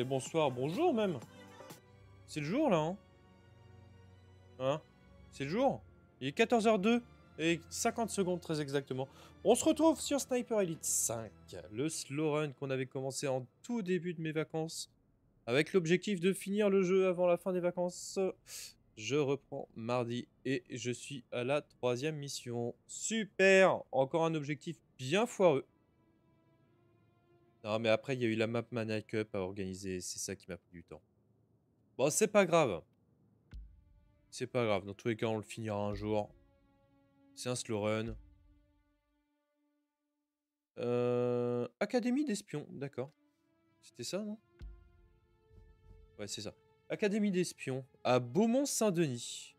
Et bonsoir, bonjour même. C'est le jour là, hein? Hein? C'est le jour? Il est 14h02 et 50 secondes très exactement. On se retrouve sur Sniper Elite 5, le slow run qu'on avait commencé en tout début de mes vacances, avec l'objectif de finir le jeu avant la fin des vacances. Je reprends mardi et je suis à la 3e mission. Super! Encore un objectif bien foireux. Non mais après il y a eu la map Mania Cup à organiser, c'est ça qui m'a pris du temps. Bon, c'est pas grave. C'est pas grave, dans tous les cas, on le finira un jour. C'est un slow run. Académie d'espions, d'accord. C'était ça, non? Ouais, c'est ça. Académie d'espions, à Beaumont-Saint-Denis.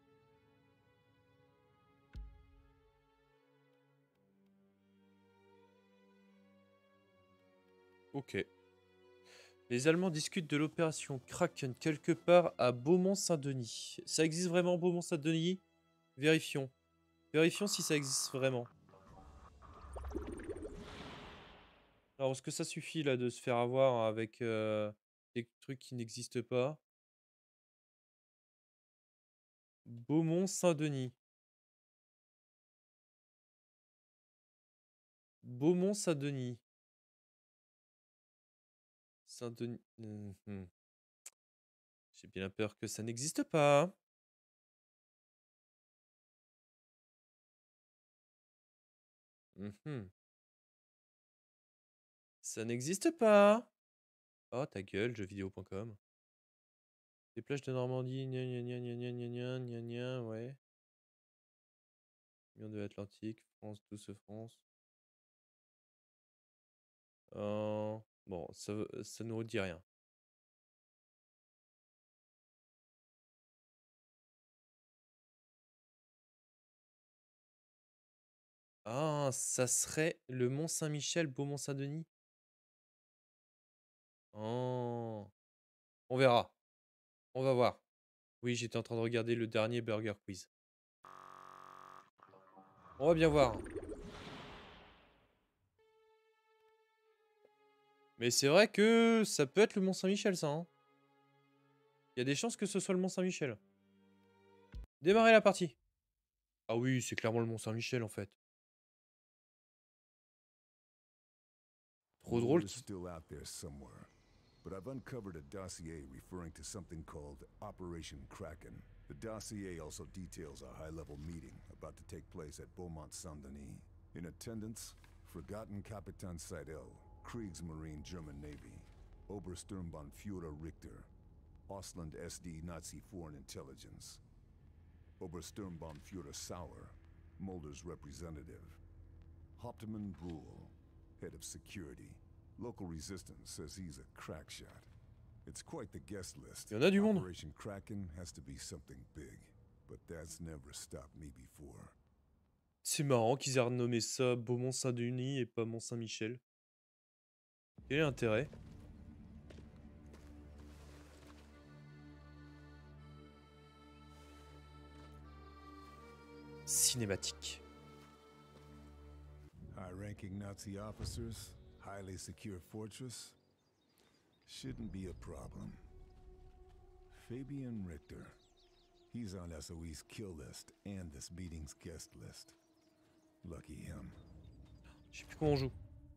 Ok. Les Allemands discutent de l'opération Kraken quelque part à Beaumont-Saint-Denis. Ça existe vraiment, Beaumont-Saint-Denis? Vérifions. Vérifions si ça existe vraiment. Alors, est-ce que ça suffit, là, de se faire avoir avec des trucs qui n'existent pas? Beaumont-Saint-Denis. Beaumont-Saint-Denis. Saint-Denis. J'ai bien peur que ça n'existe pas. Ça n'existe pas. Oh, ta gueule, jeuxvideo.com. Les plages de Normandie, gna gna gna gna gna gna gna gna gna, ouais. Mer de l'Atlantique, France, douce France. Bon, ça nous dit rien. Ah, ça serait le Mont Saint-Michel, Beaumont-Saint-Denis? Oh. On verra. On va voir. Oui, j'étais en train de regarder le dernier Burger Quiz. On va bien voir. Mais c'est vrai que ça peut être le Mont Saint-Michel, ça, hein. Il y a des chances que ce soit le Mont Saint-Michel. Démarrer la partie. Ah oui, c'est clairement le Mont Saint-Michel, en fait. Trop drôle. Still out there somewhere, but I've uncovered a dossier referring to something called Operation Kraken. The dossier also details a high-level meeting about to take place at Beaumont-Saint-Denis. In attendance, Forgotten Kapitan Seidel, Kriegsmarine German Navy, Obersturmbannführer Richter, Ausland SD Nazi Foreign Intelligence, Obersturmbannführer Sauer, Mulder's representative, Hauptmann Bruhl, head of security. Local resistance says he's a crack shot. It's quite the guest list. Il y en a du monde. Operation Kraken has to be something big, but that's never stopped me before. C'est marrant qu'ils aient renommé ça Beaumont-Saint-Denis et pas Mont-Saint-Michel. Quel est l'intérêt? Cinématique. High-ranking Nazi officers, highly secure fortress. Shouldn't be a problem. Fabian Richter. He's on SOE's kill list and this meeting's guest list. Lucky him. Je sais plus comment on joue.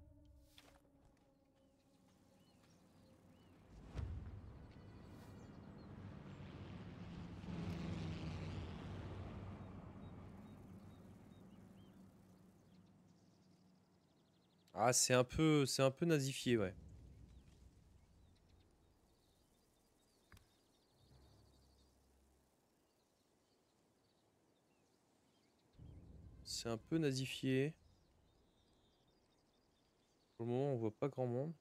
Ah, c'est un peu nazifié, ouais. C'est un peu nazifié. Pour le moment, on voit pas grand monde.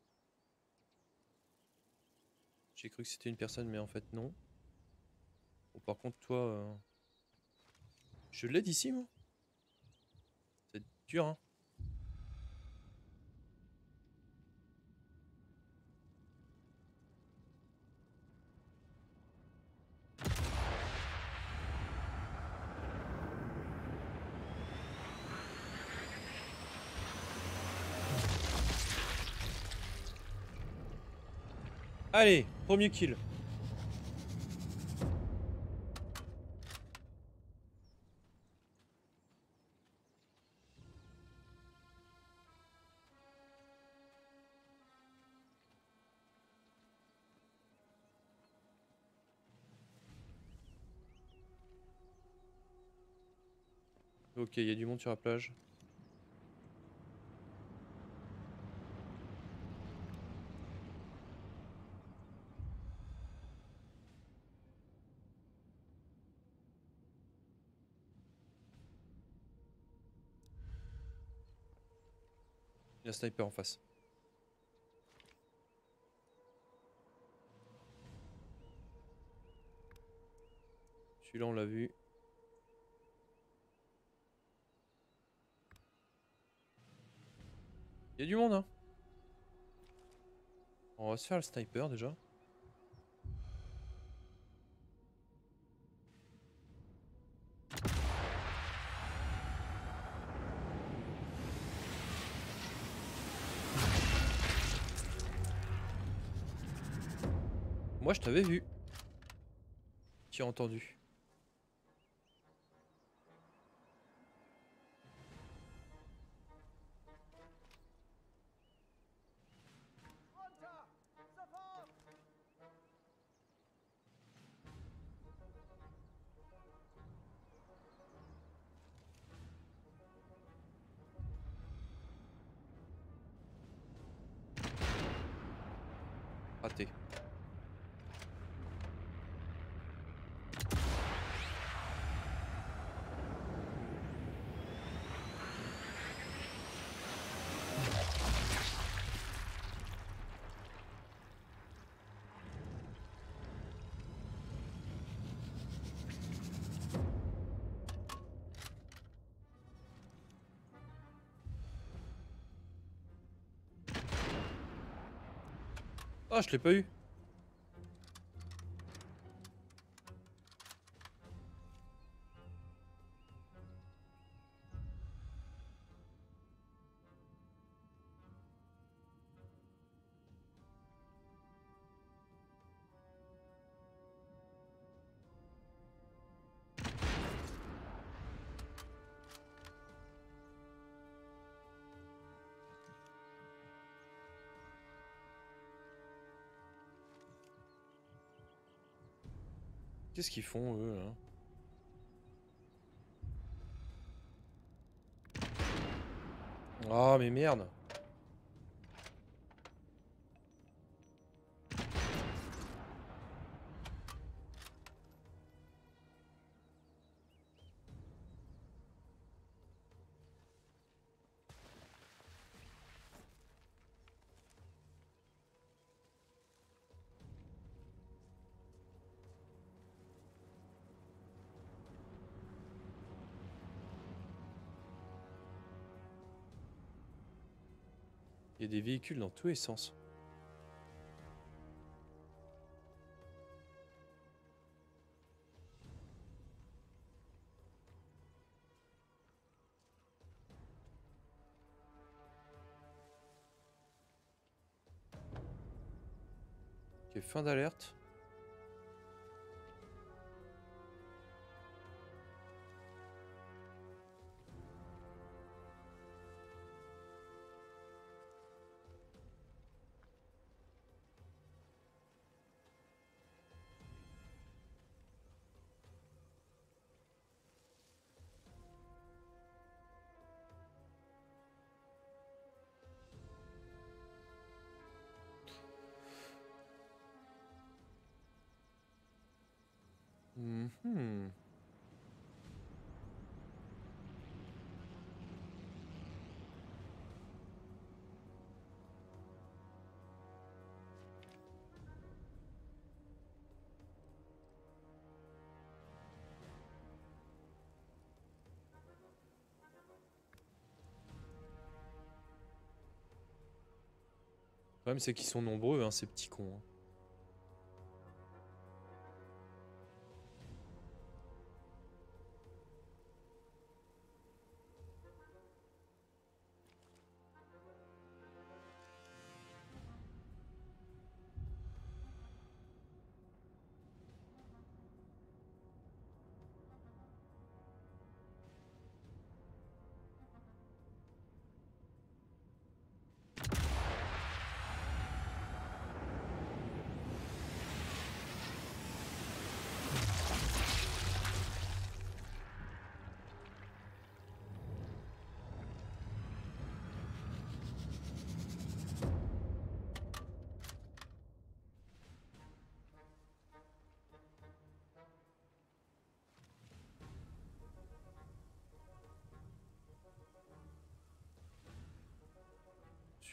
J'ai cru que c'était une personne, mais en fait, non. Bon, par contre, toi... Je l'ai d'ici, moi. C'est dur, hein. Allez, Premier kill. Ok, il y a du monde sur la plage. Il y a un sniper en face. Celui-là, on l'a vu. Il y a du monde, hein. On va se faire le sniper déjà. Moi, je t'avais vu. Tu as entendu. Raté. Ah, je l'ai pas eu. Qu'est-ce qu'ils font, eux, là? Ah, mais merde. Il y a des véhicules dans tous les sens. Ok, fin d'alerte. Mhm. Le problème, c'est qu'ils sont nombreux, hein, ces petits cons, hein.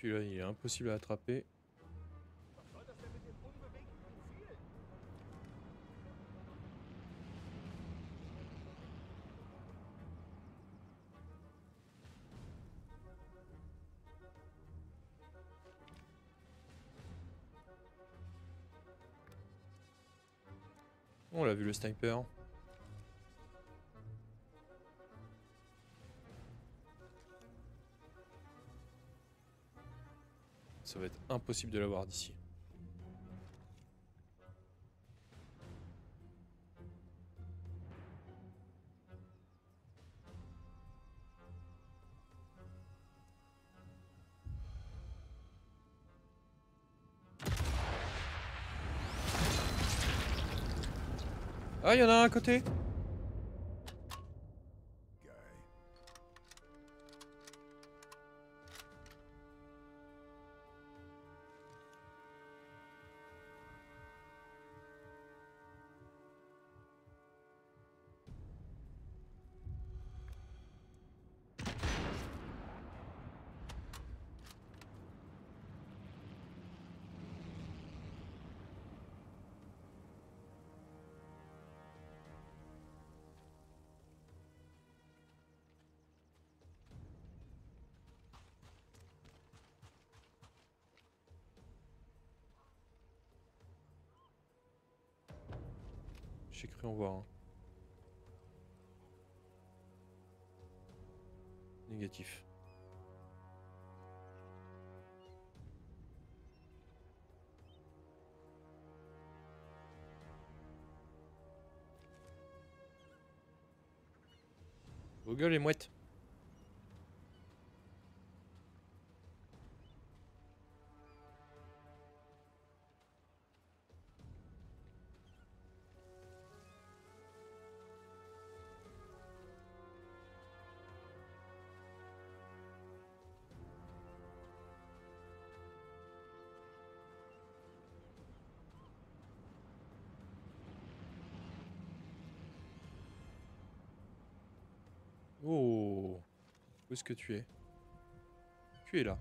Celui-là, il est impossible à attraper. On l'a vu le sniper. Ça va être impossible de l'avoir d'ici. Ah, il y en a un à côté. Guy. J'ai cru en voir un. Négatif. Vos gueules les mouettes. Oh, où est-ce que tu es? Tu es là.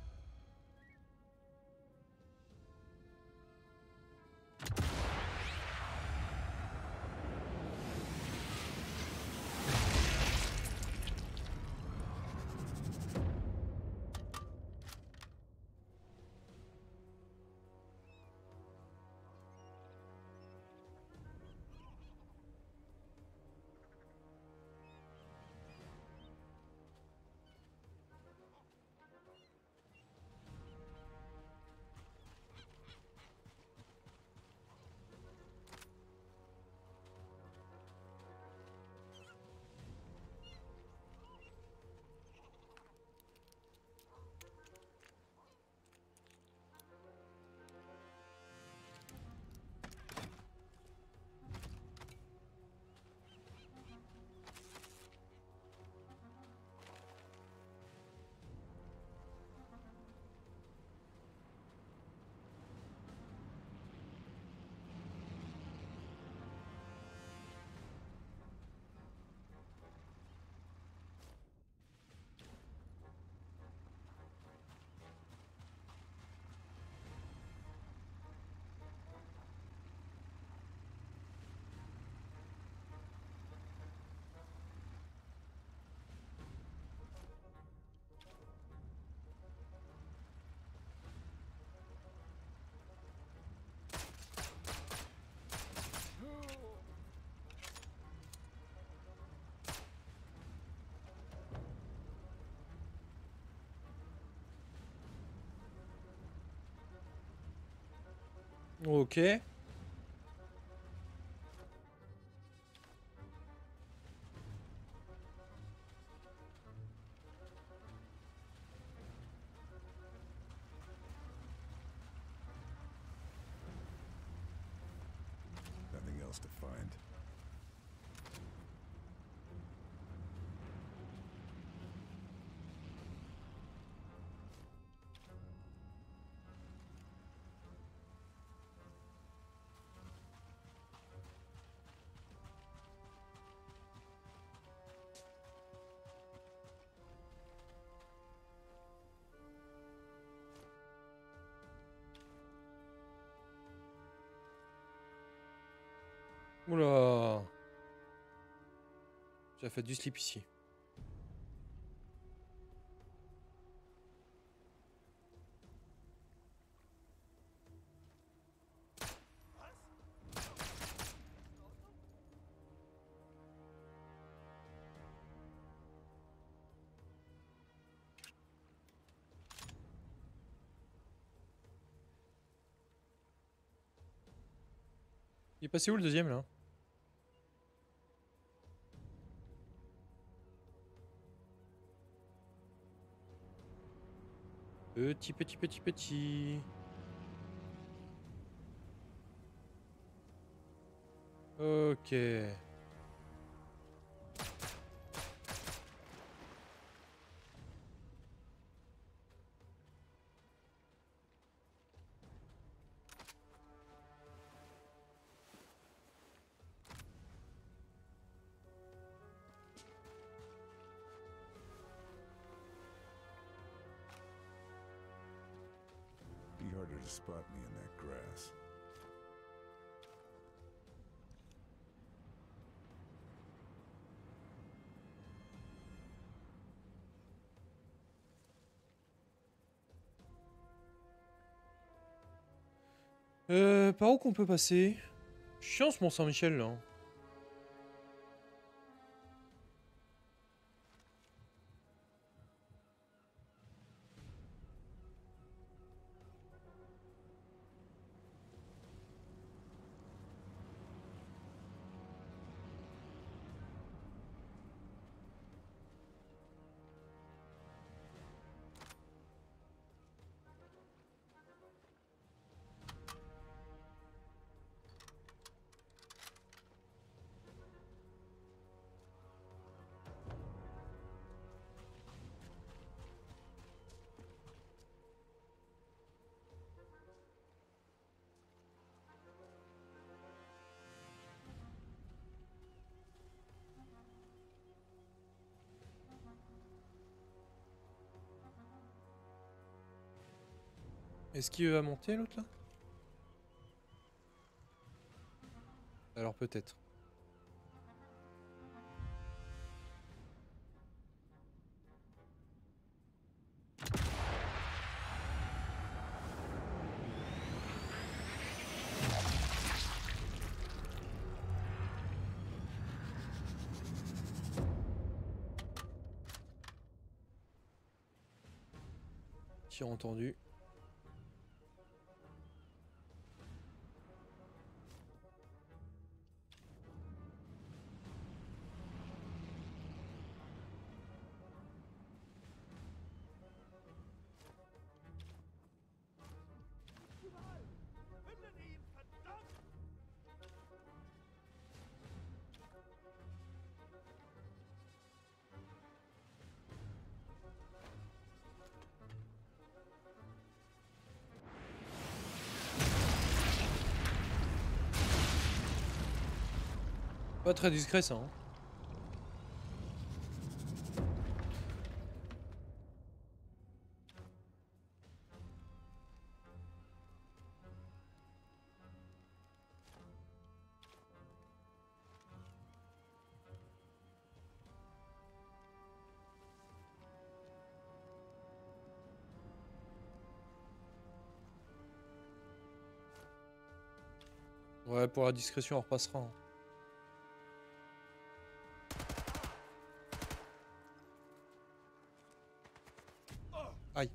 Ok. Nothing else to find. Oula. J'ai fait du slip ici. Il est passé où le deuxième là? Petit. Ok. Be harder to spot me in that grass. Par où qu'on peut passer? Chiant ce Mont-Saint-Michel là. Est-ce qu'il va monter l'autre là? Alors peut-être. Tir entendu. Pas très discret ça. Hein. Ouais, pour la discrétion on repassera. Hein. Aïe.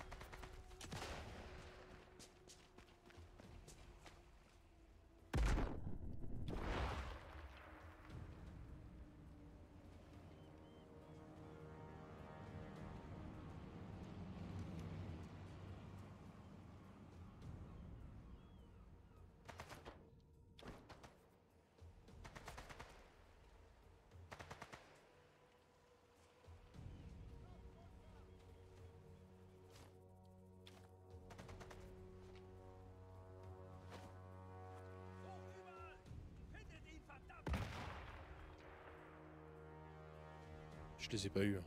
Je les ai pas eus. Hein.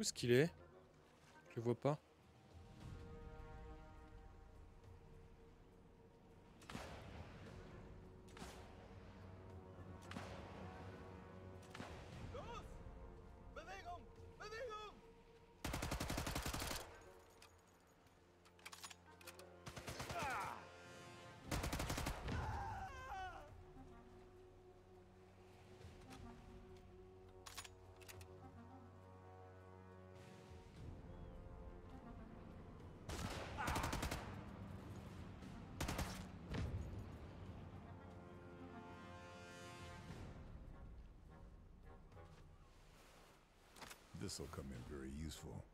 Où est-ce qu'il est? Je le vois pas. This'll come in very useful.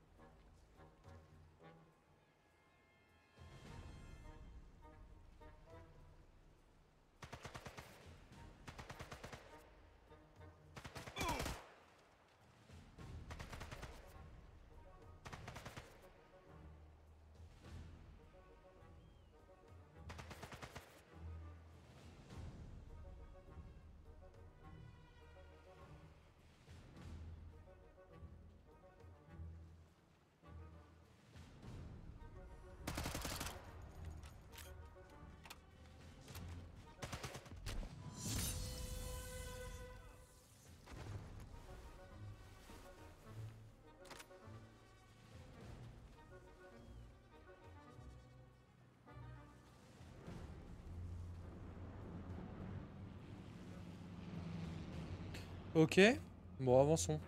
Ok. Bon, avançons.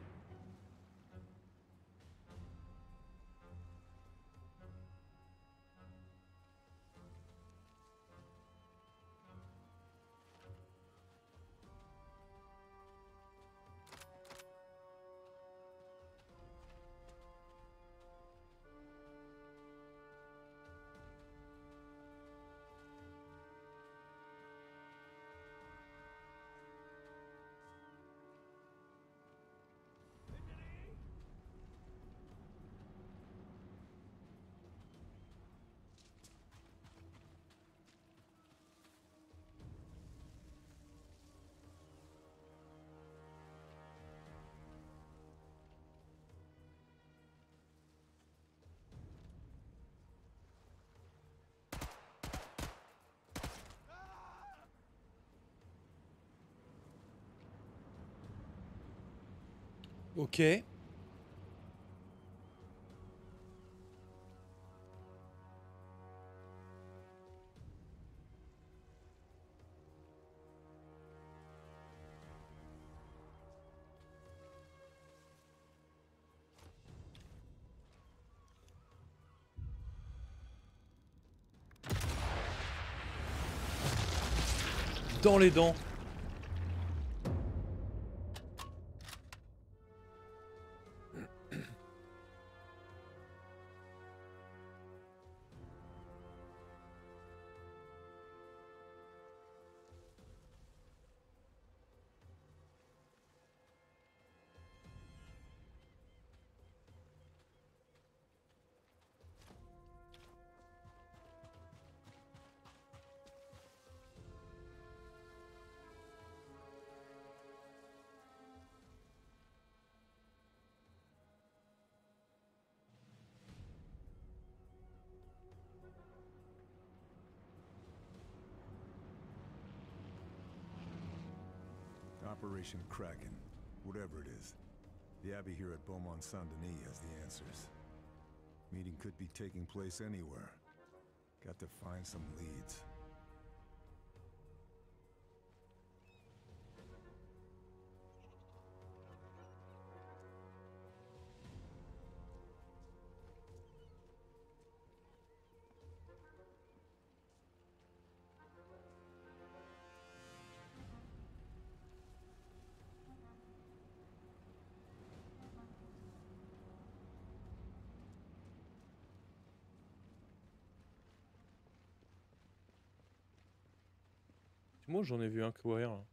Ok. Dans les dents. Operation Kraken, whatever it is. The Abbey here at Beaumont Saint-Denis has the answers. Meeting could be taking place anywhere. Got to find some leads. Moi, j'en ai vu un courir. Là.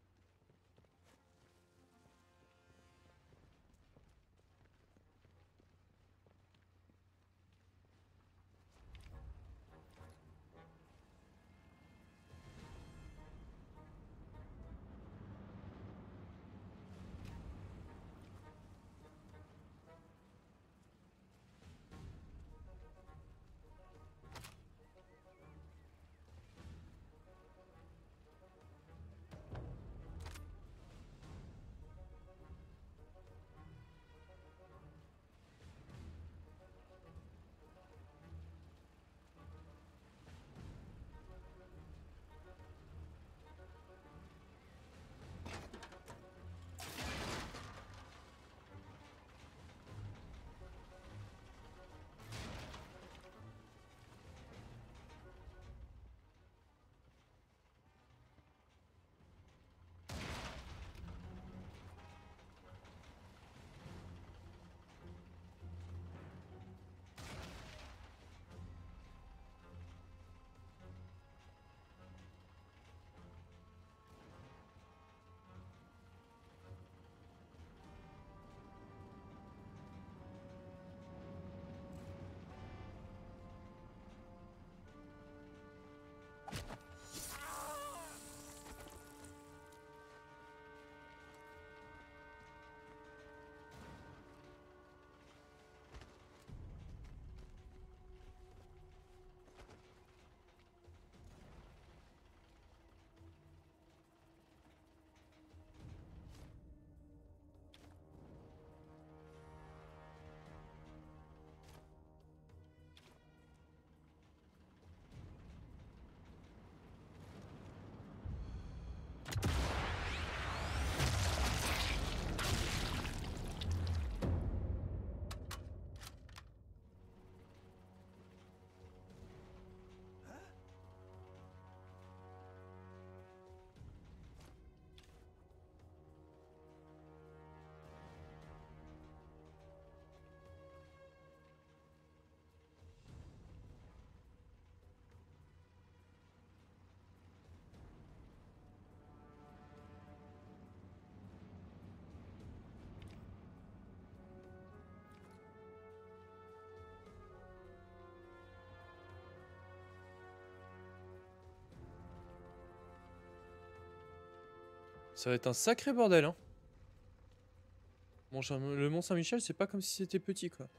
Ça va être un sacré bordel, hein. Bon, le Mont Saint-Michel, c'est pas comme si c'était petit, quoi.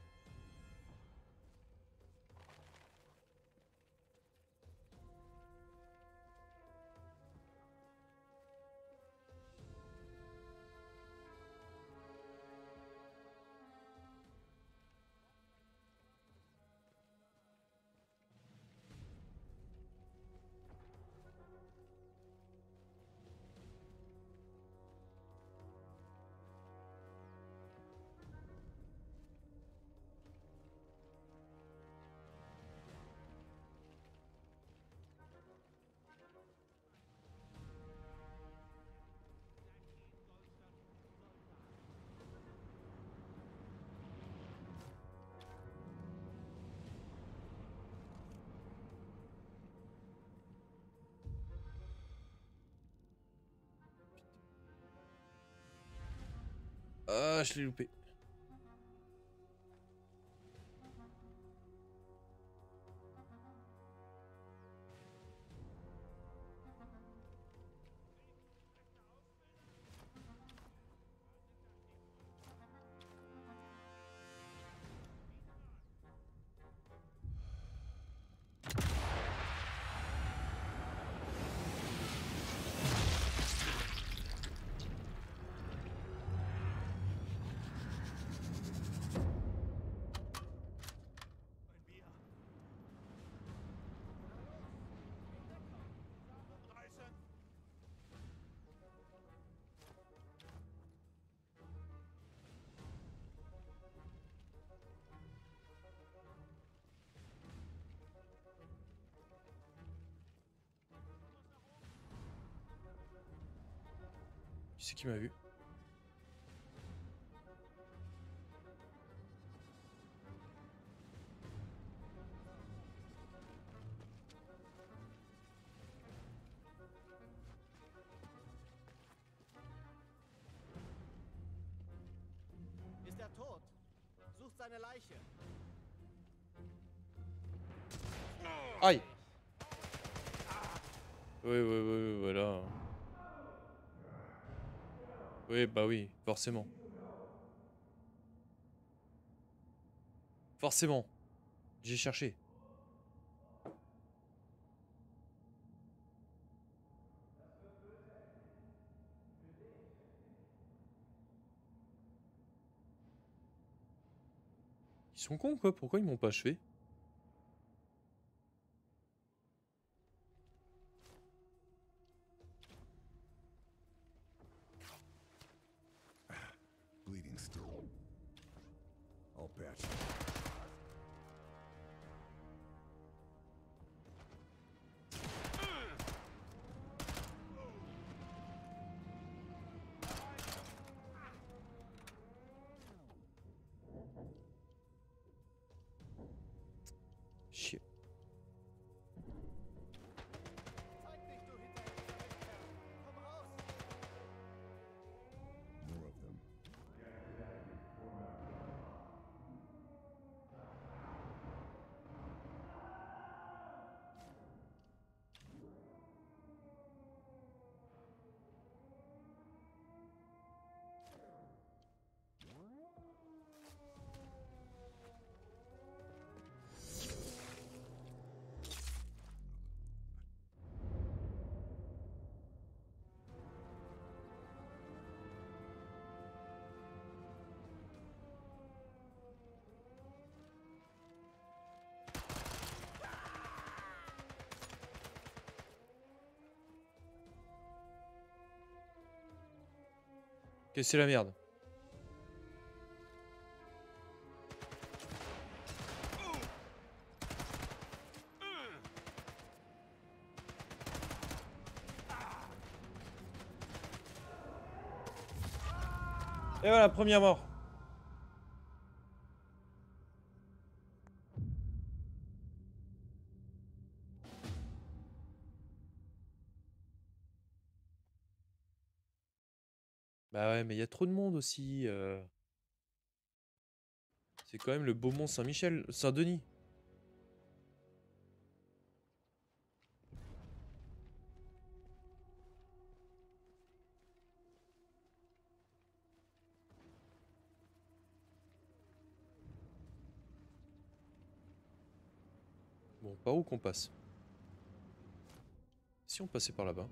Ah, je l'ai loupé. Qui c'est qui m'a vu? Ist er tot? Sucht seine Leiche. Aïe! Oui, voilà. Oui, bah oui, forcément. Forcément. J'ai cherché. Ils sont cons, quoi. Pourquoi ils m'ont pas achevé? Bleeding still. I'll patch. Chier. Zeig dich, du Hinterhältiger! Komm raus! More of them. Ok, c'est la merde. Et voilà, première mort. Bah ouais, mais il y a trop de monde aussi. C'est quand même le Beaumont Saint-Michel, Saint-Denis. Bon, par où qu'on passe? Si on passait par là-bas.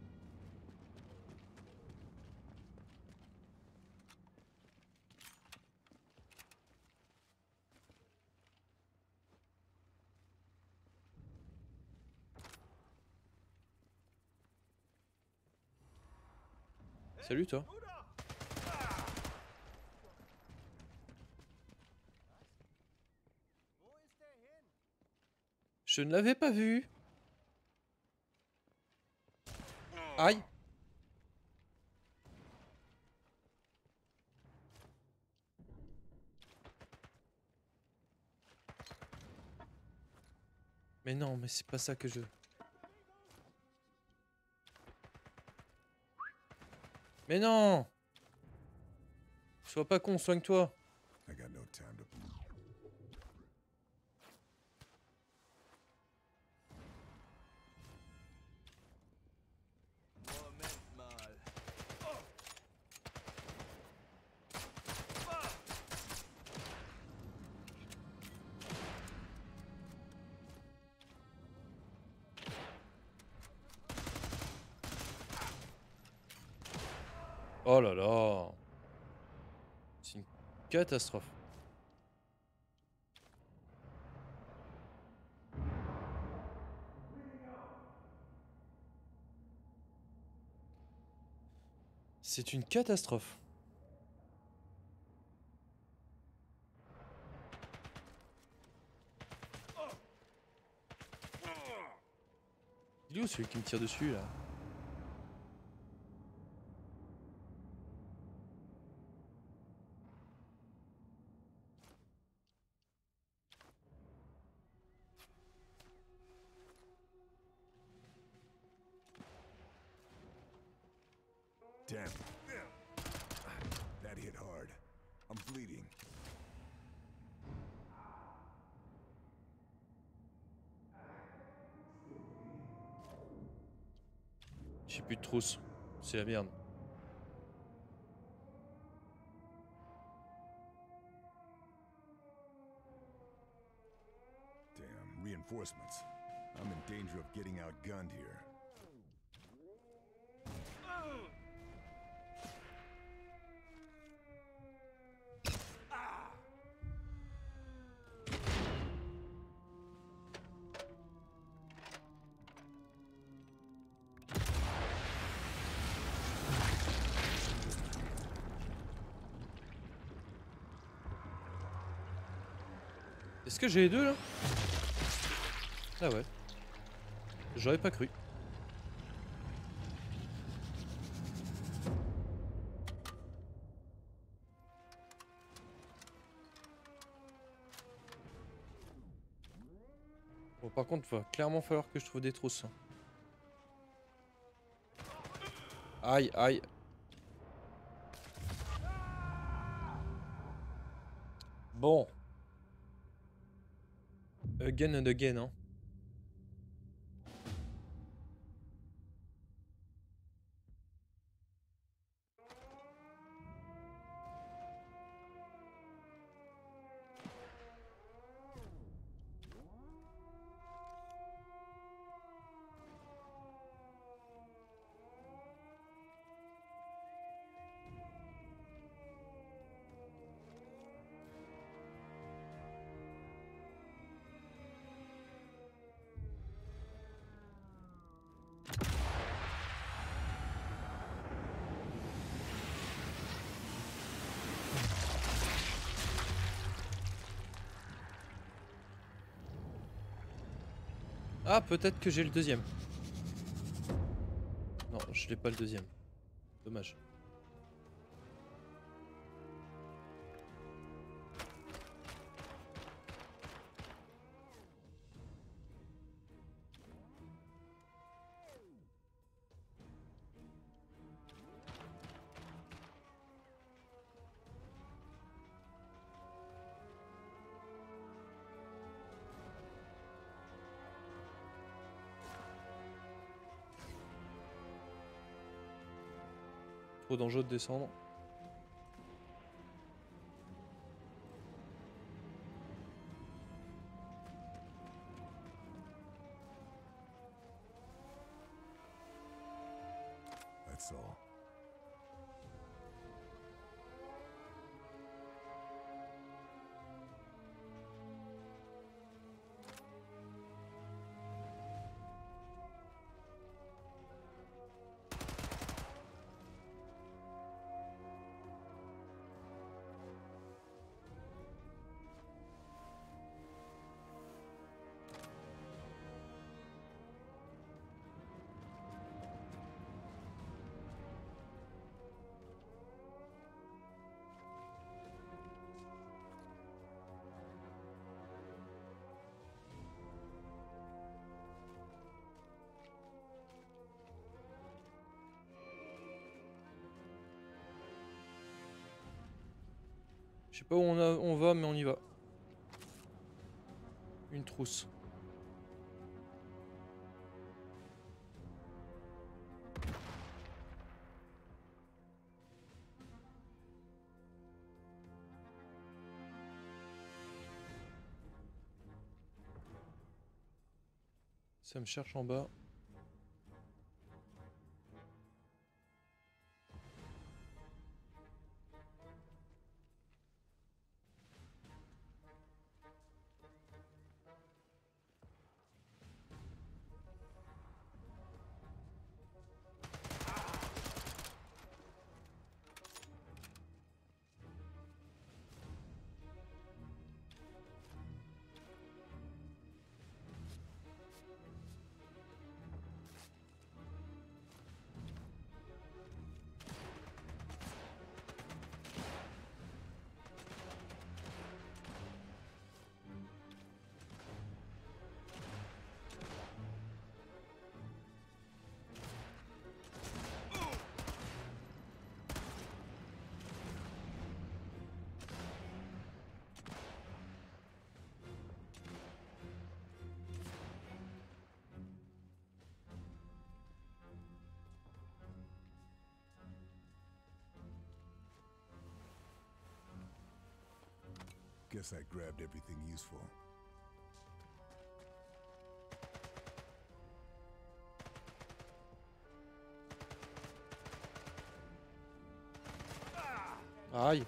Salut toi. Wo ist der hin? Je ne l'avais pas vu. Aïe. Mais non, mais c'est pas ça que je veux. Mais non! Sois pas con, soigne-toi. I got no time to. Moment mal. Oh là là. C'est une catastrophe. C'est une catastrophe. Il est où celui qui me tire dessus là? Damn. That hit hard. I'm bleeding. J'ai plus de trousse. C'est la merde. Damn, reinforcements. I'm in danger of getting outgunned here. Est-ce que j'ai les deux là? Ah ouais. J'aurais pas cru. Bon, par contre, va clairement falloir que je trouve des trousses. Aïe, aïe. Bon. Again and again, hein. Ah, peut-être que j'ai le deuxième. Non, je l'ai pas le deuxième. Dommage. Trop dangereux de descendre. That's all. Je sais pas où on va, mais on y va. Une trousse. Ça me cherche en bas. Guess I grabbed everything useful. Aïe.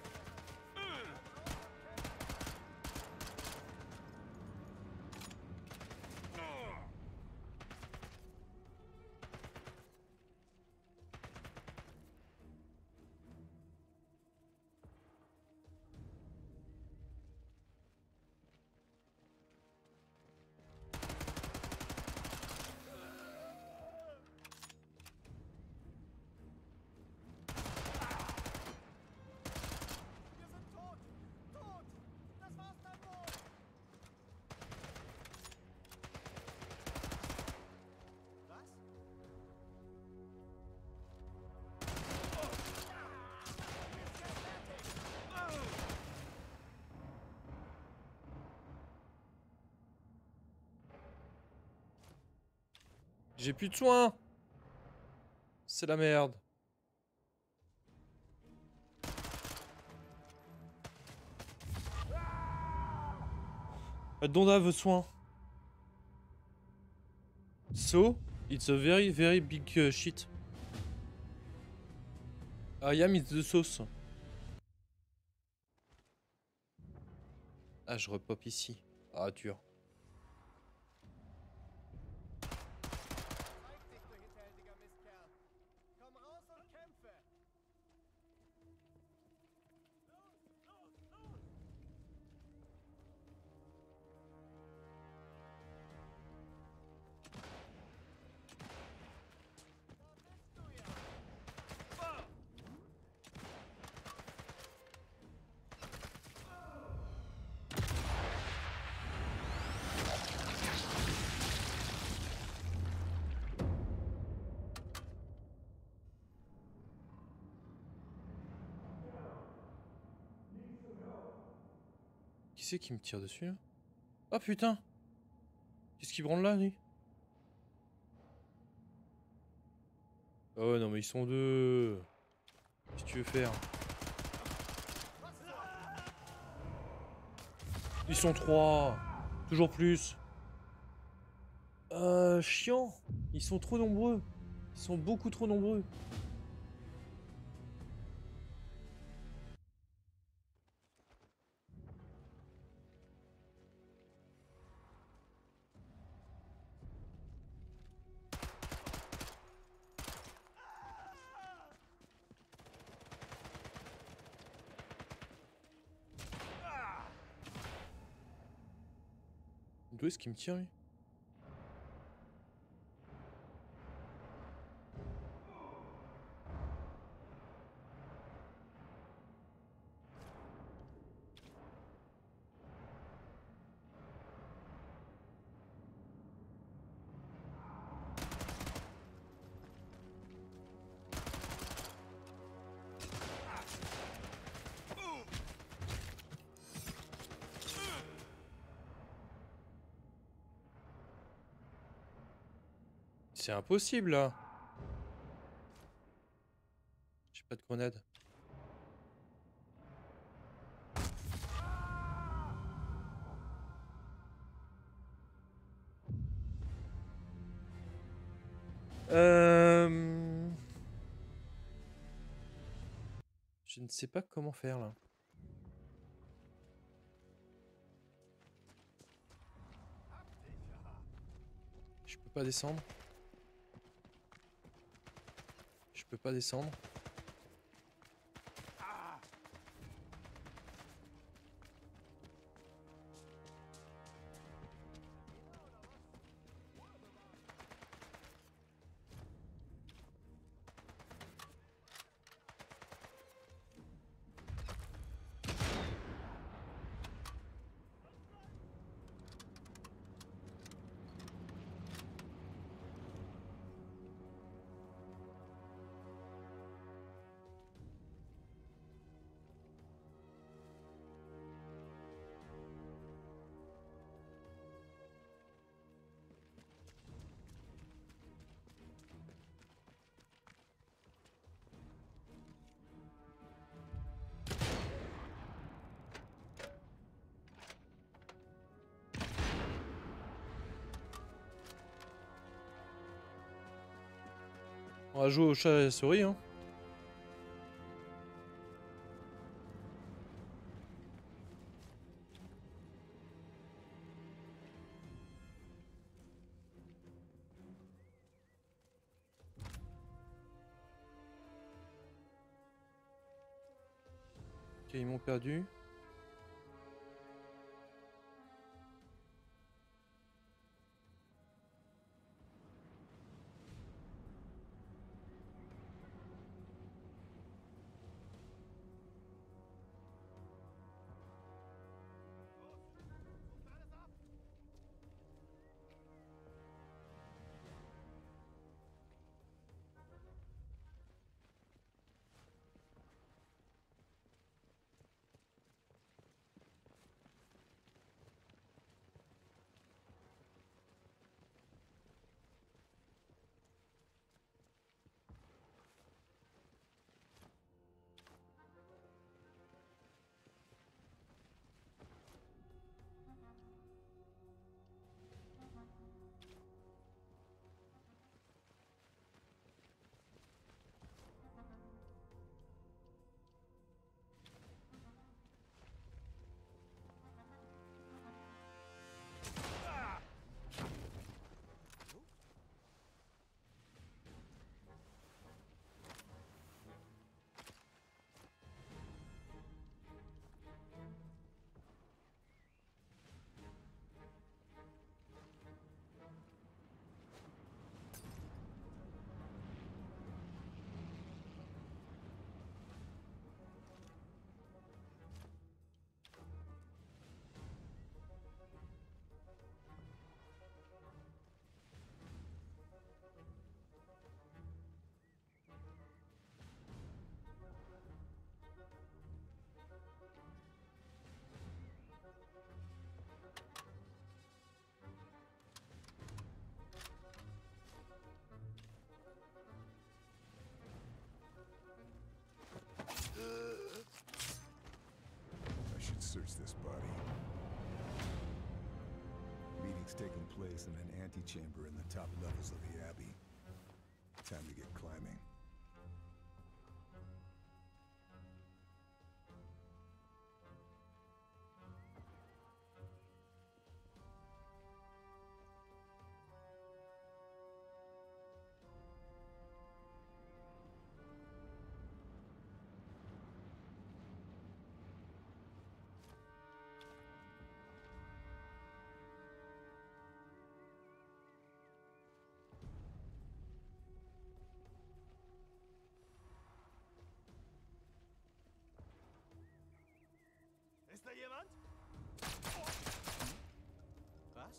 Wir sind tot! Tot! Das war's dann wohl! Was? J'ai plus de soins. C'est la merde. Donda veut soin. So, it's a very very big shit. I am is the sauce. Ah, je repop ici. Ah, dur. Zeig dich, du hinterhältiger Mistkerl! Komm raus und kämpfe! Da bist du ja! Qui c'est qui me tire dessus là? Ah putain! Qu'est-ce qu'il branle là, lui? Oh non, mais ils sont deux! Qu'est-ce que tu veux faire? Ils sont trois! Toujours plus! Chiant! Ils sont trop nombreux! Ils sont beaucoup trop nombreux! D'où est-ce qu'il me tire, lui? C'est impossible, là. J'ai pas de grenade. Je ne sais pas comment faire, là. Je peux pas descendre. Je peux pas descendre. On va jouer au chat et à la souris, hein. Ok, ils m'ont perdu. I should search this body. Meeting's taking place in an antechamber in the top levels of the Abbey. Time to get climbing. da jemand? Was?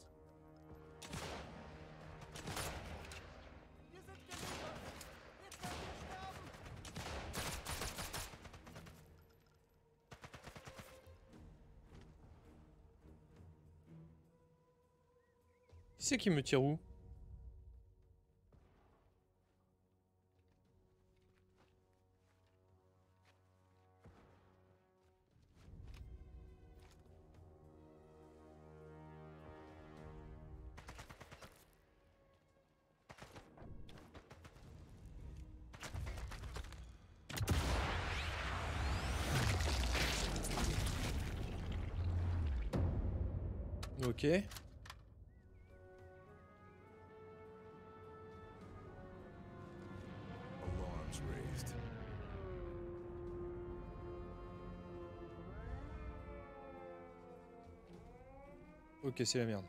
Wir sind geliefert! Jetzt werden wir sterben! Qui c'est qui me tire où? Ok. Alarms raised. Ok, c'est la merde.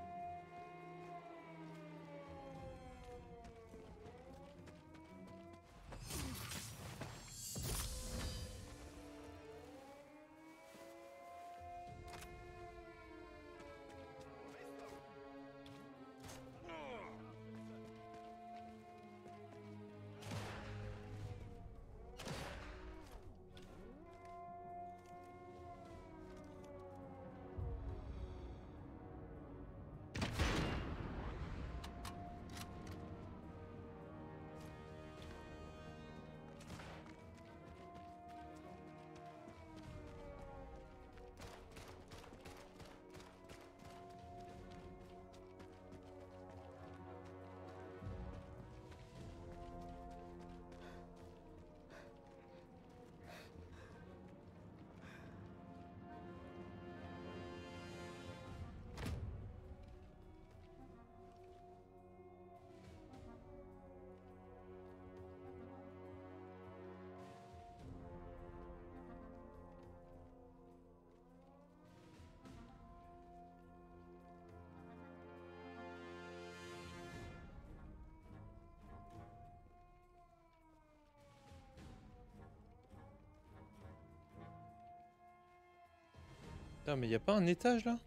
Putain, mais y a pas un étage là?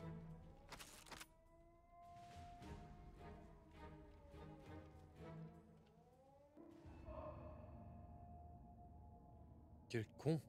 Quel con.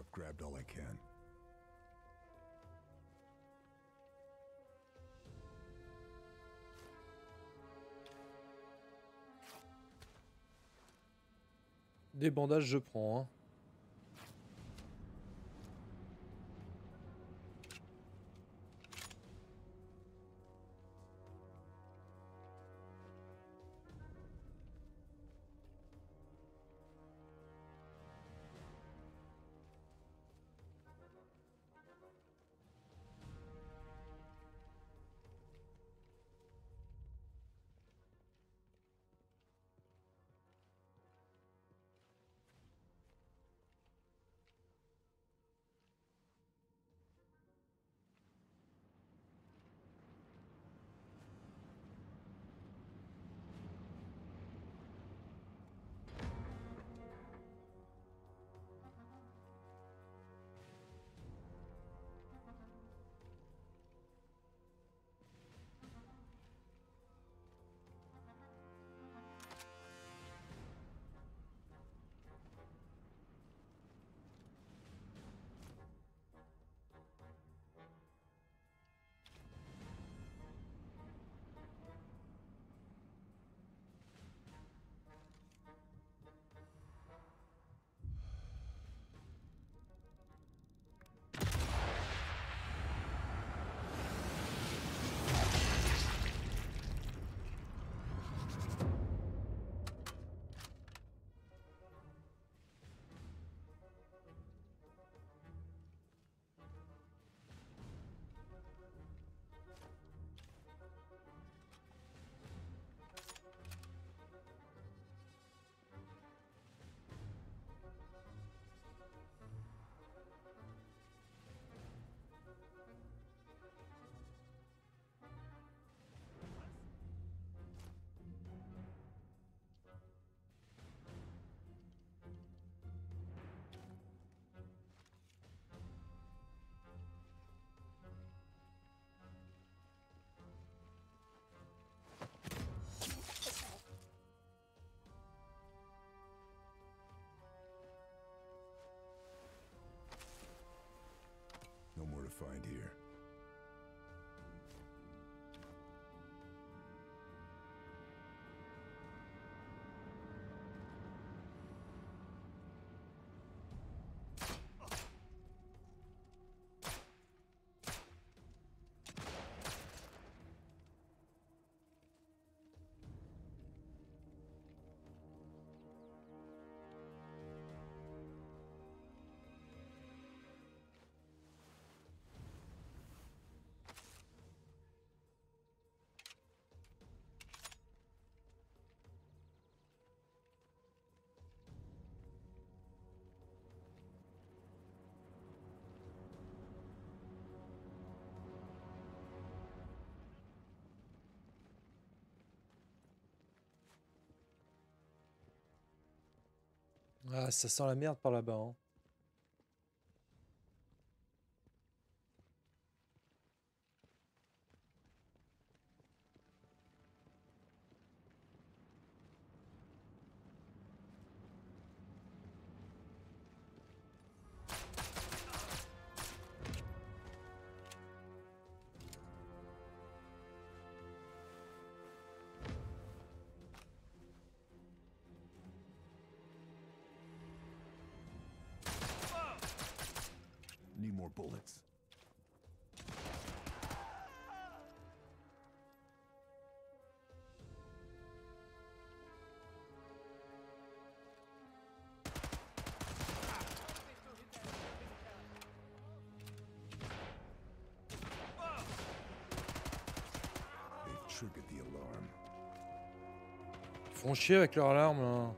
I've grabbed all I can. Des bandages, je prends. Hein. No more to find here. Ah, ça sent la merde par là-bas. Hein. Need more bullets. They've triggered the alarm. Ils font chier avec leur alarme là.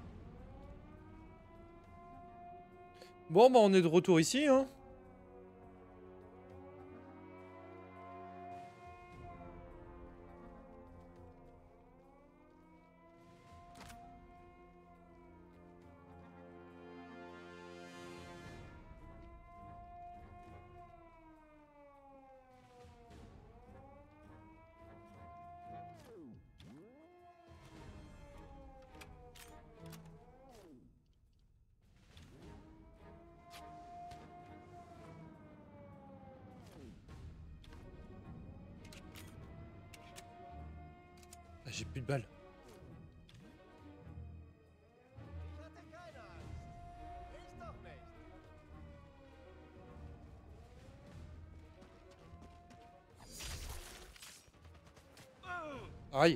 Bon bah on est de retour ici hein. Plus de balles. Ich hatte keine Angst. Ich doch nicht. Aïe.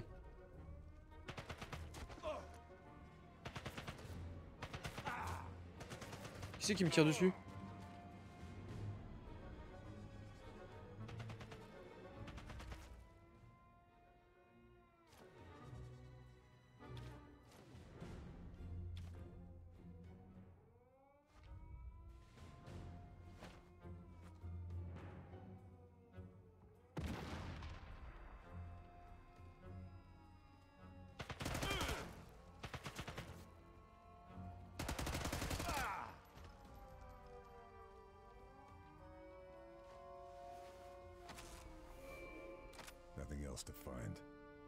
Qui c'est qui me tire dessus? Nothing else to find.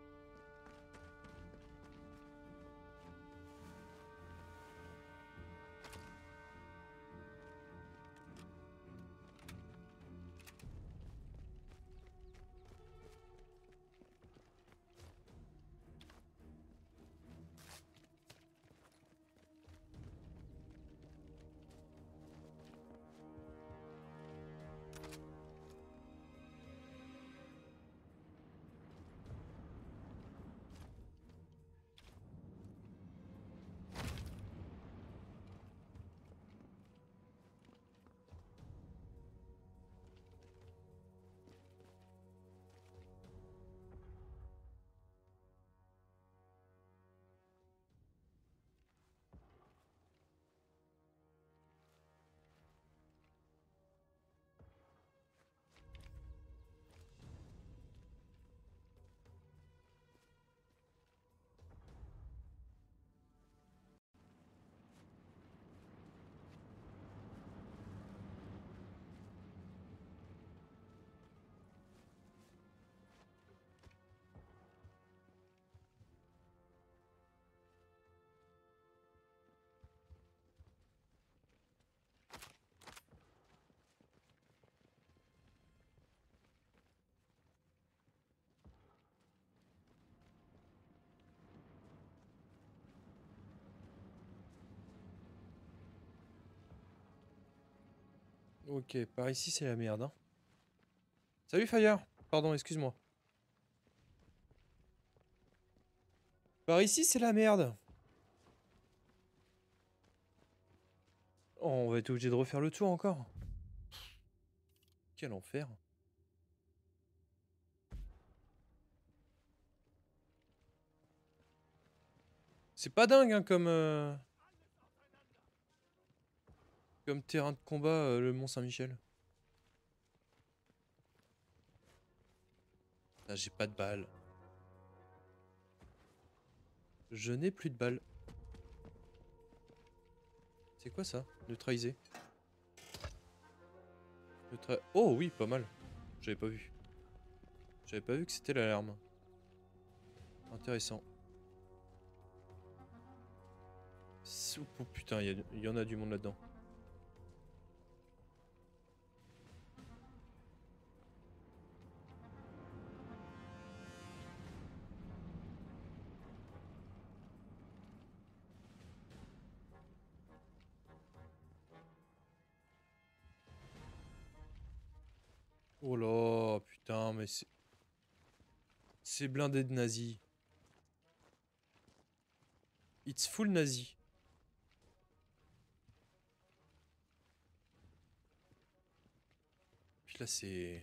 Ok, par ici c'est la merde. Hein. Salut Fire. Pardon, excuse-moi. Par ici c'est la merde. Oh, on va être obligé de refaire le tour encore. Quel enfer. C'est pas dingue hein, comme terrain de combat le Mont Saint-Michel. Ah, j'ai pas de balles. Je n'ai plus de balles. C'est quoi ça? Neutraliser. Oh oui, pas mal. J'avais pas vu. J'avais pas vu que c'était l'alarme. Intéressant. Oh putain, il y en a du monde là-dedans. Oh là, putain, mais c'est... C'est blindé de nazis. It's full nazi. Puis là, c'est...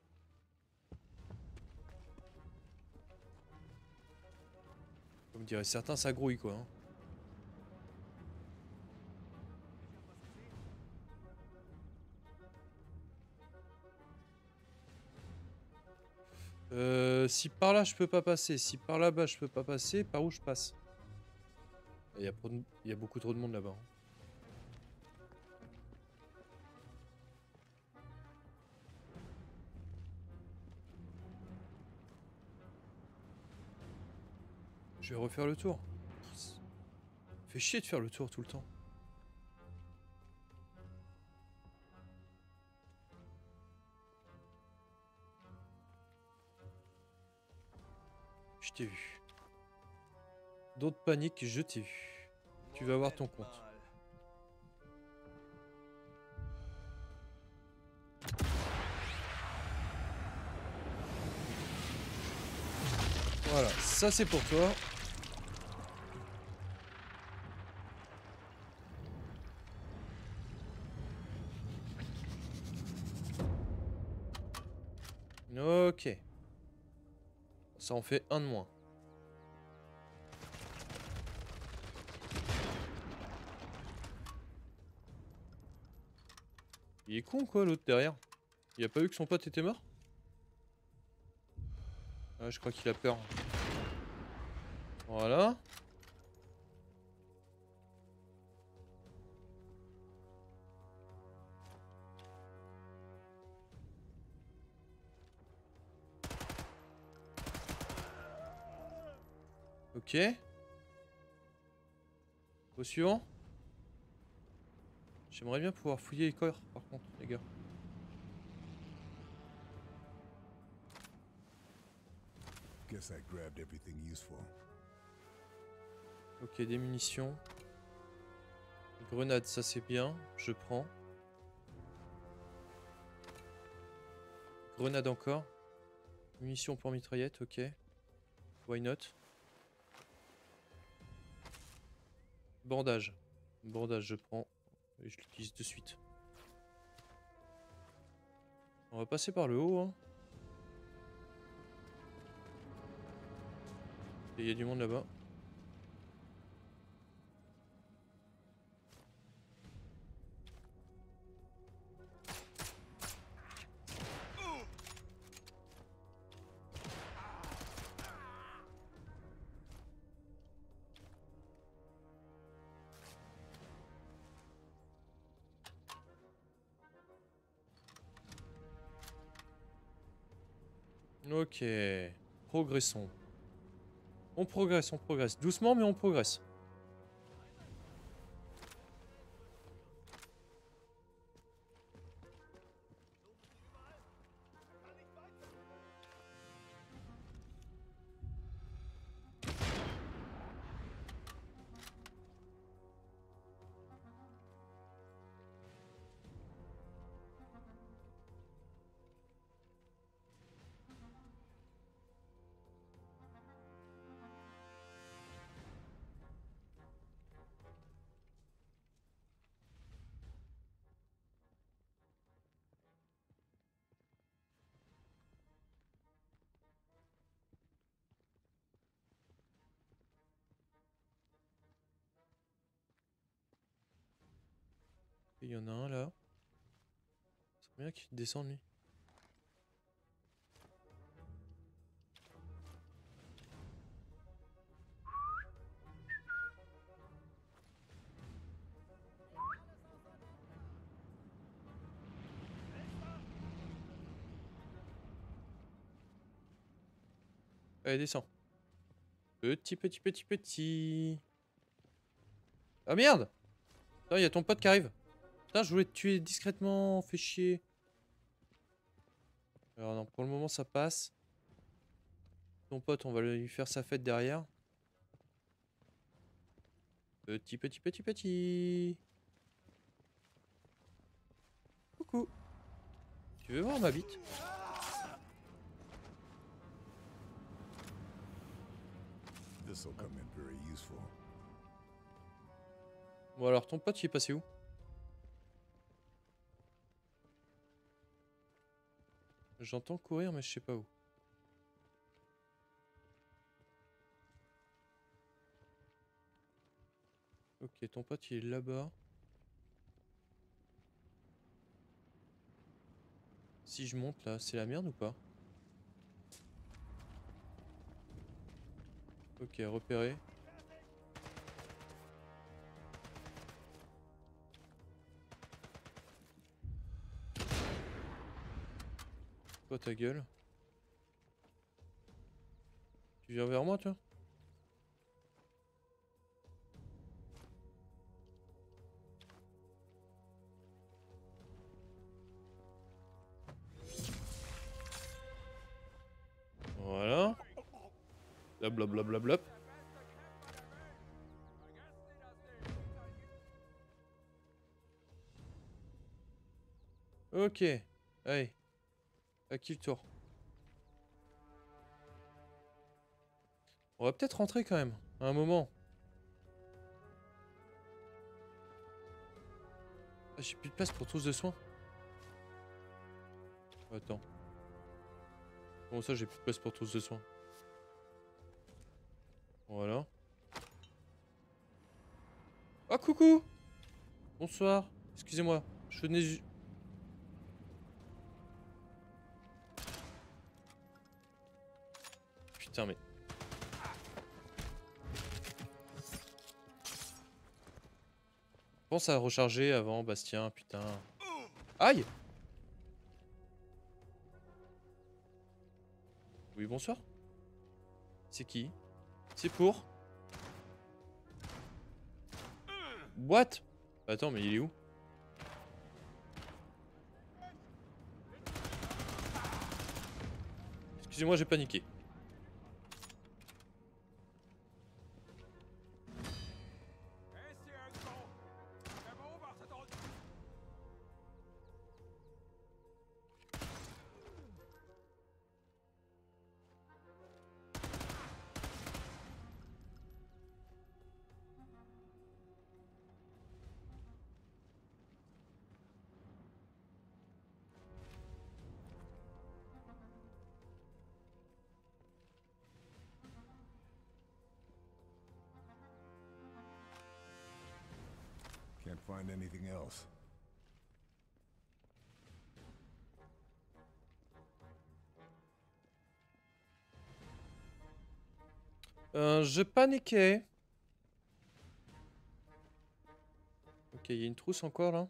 Comme diraient certains, ça grouille, quoi. Hein. Si par là, je peux pas passer. Si par là-bas, je peux pas passer, par où je passe? Il y a beaucoup trop de monde là-bas. Hein. Je vais refaire le tour. Fait chier de faire le tour tout le temps. Je t'ai vu. D'autres paniques, je t'ai vu. Tu vas avoir ton compte. Voilà, ça c'est pour toi. Ok. Ça en fait un de moins. Il est con quoi l'autre derrière. Il a pas vu que son pote était mort? Ah, je crois qu'il a peur. Voilà. Ok. Au suivant. J'aimerais bien pouvoir fouiller les corps par contre, les gars. Guess I grabbed everything useful. Ok, des munitions. Grenade, ça c'est bien. Je prends. Grenade encore. Munitions pour mitraillette, ok. Why not? Bandage. Bandage, je prends. Et je l'utilise de suite. On va passer par le haut, hein. Et il y a du monde là-bas. Ok. Progressons. On progresse, on progresse. Doucement, mais on progresse. Il y en a un là. C'est bien qu'il descende lui. Allez, descends. Petit, petit, petit, petit. Ah merde! Putain, il y a ton pote qui arrive. Putain, je voulais te tuer discrètement. Fais chier. Alors non, pour le moment ça passe. Ton pote, on va lui faire sa fête derrière. Petit, petit, petit, petit. Coucou. Tu veux voir ma bite? This'll come in very useful. Bon alors, ton pote, il est passé où? J'entends courir, mais je sais pas où. Ok, ton pote, il est là-bas. Si je monte là, c'est la merde ou pas? Ok, repéré. Toi, ta gueule. Tu viens vers moi, toi? Voilà. Blablabla. Ok. Allez. À qui le tour? On va peut-être rentrer quand même, à un moment. Ah, j'ai plus de place pour trousse de soins. Attends. Comment ça, j'ai plus de place pour trousse de soins? Voilà. Ah, coucou! Bonsoir. Excusez-moi. Je venais... Putain, mais... Pense à recharger avant, Bastien, putain. Aïe! Oui, bonsoir. C'est qui? C'est pour? What? Attends, mais il est où? Excusez-moi, j'ai paniqué. Can't find anything else. Je paniquais. Ok, il y a une trousse encore là.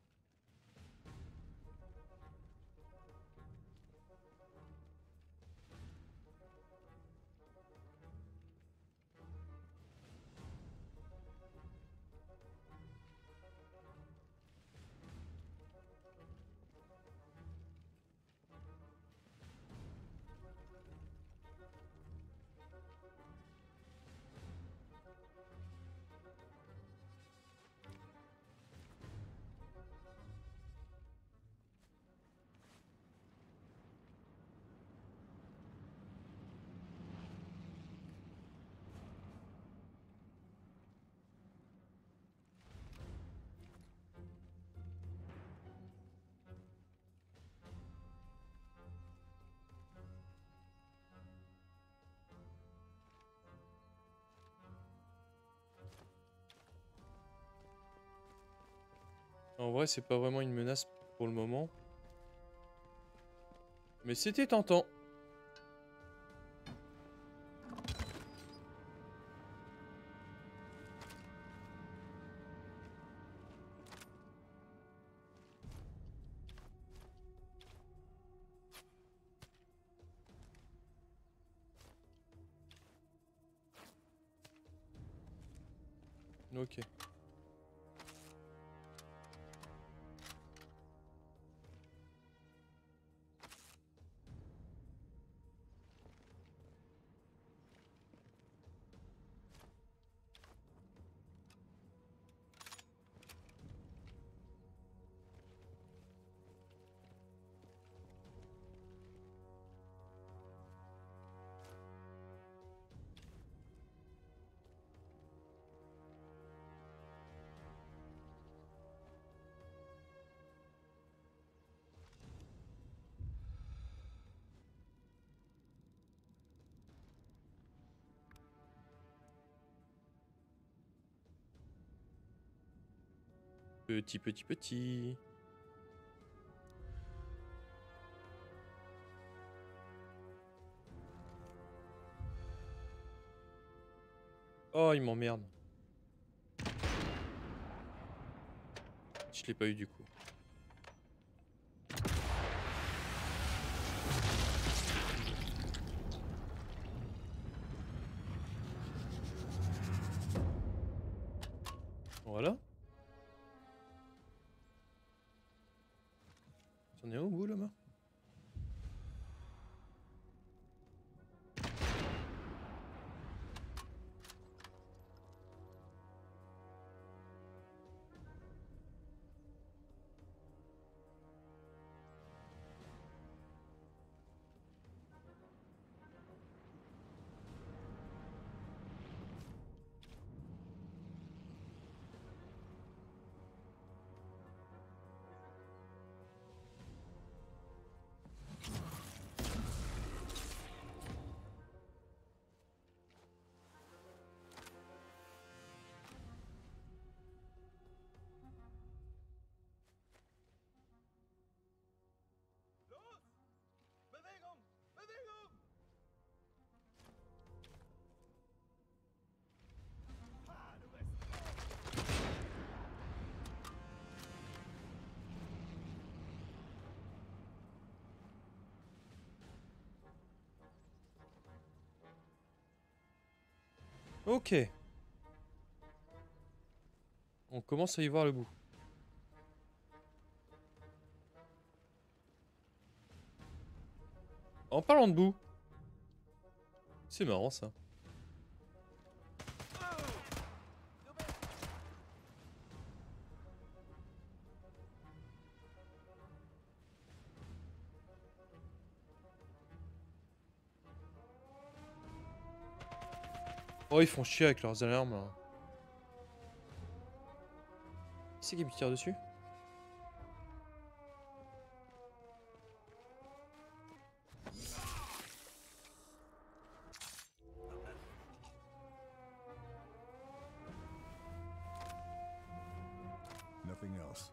En vrai, c'est pas vraiment une menace pour le moment. Mais c'était tentant. Ok. Petit. Oh, il m'emmerde. Je l'ai pas eu du coup. Voilà. C'en est un au bout là-bas? Ok. On commence à y voir le bout. En parlant de bout. C'est marrant ça. Oh, ils font chier avec leurs alarmes là. Qui c'est qui me tire dessus? Nothing else.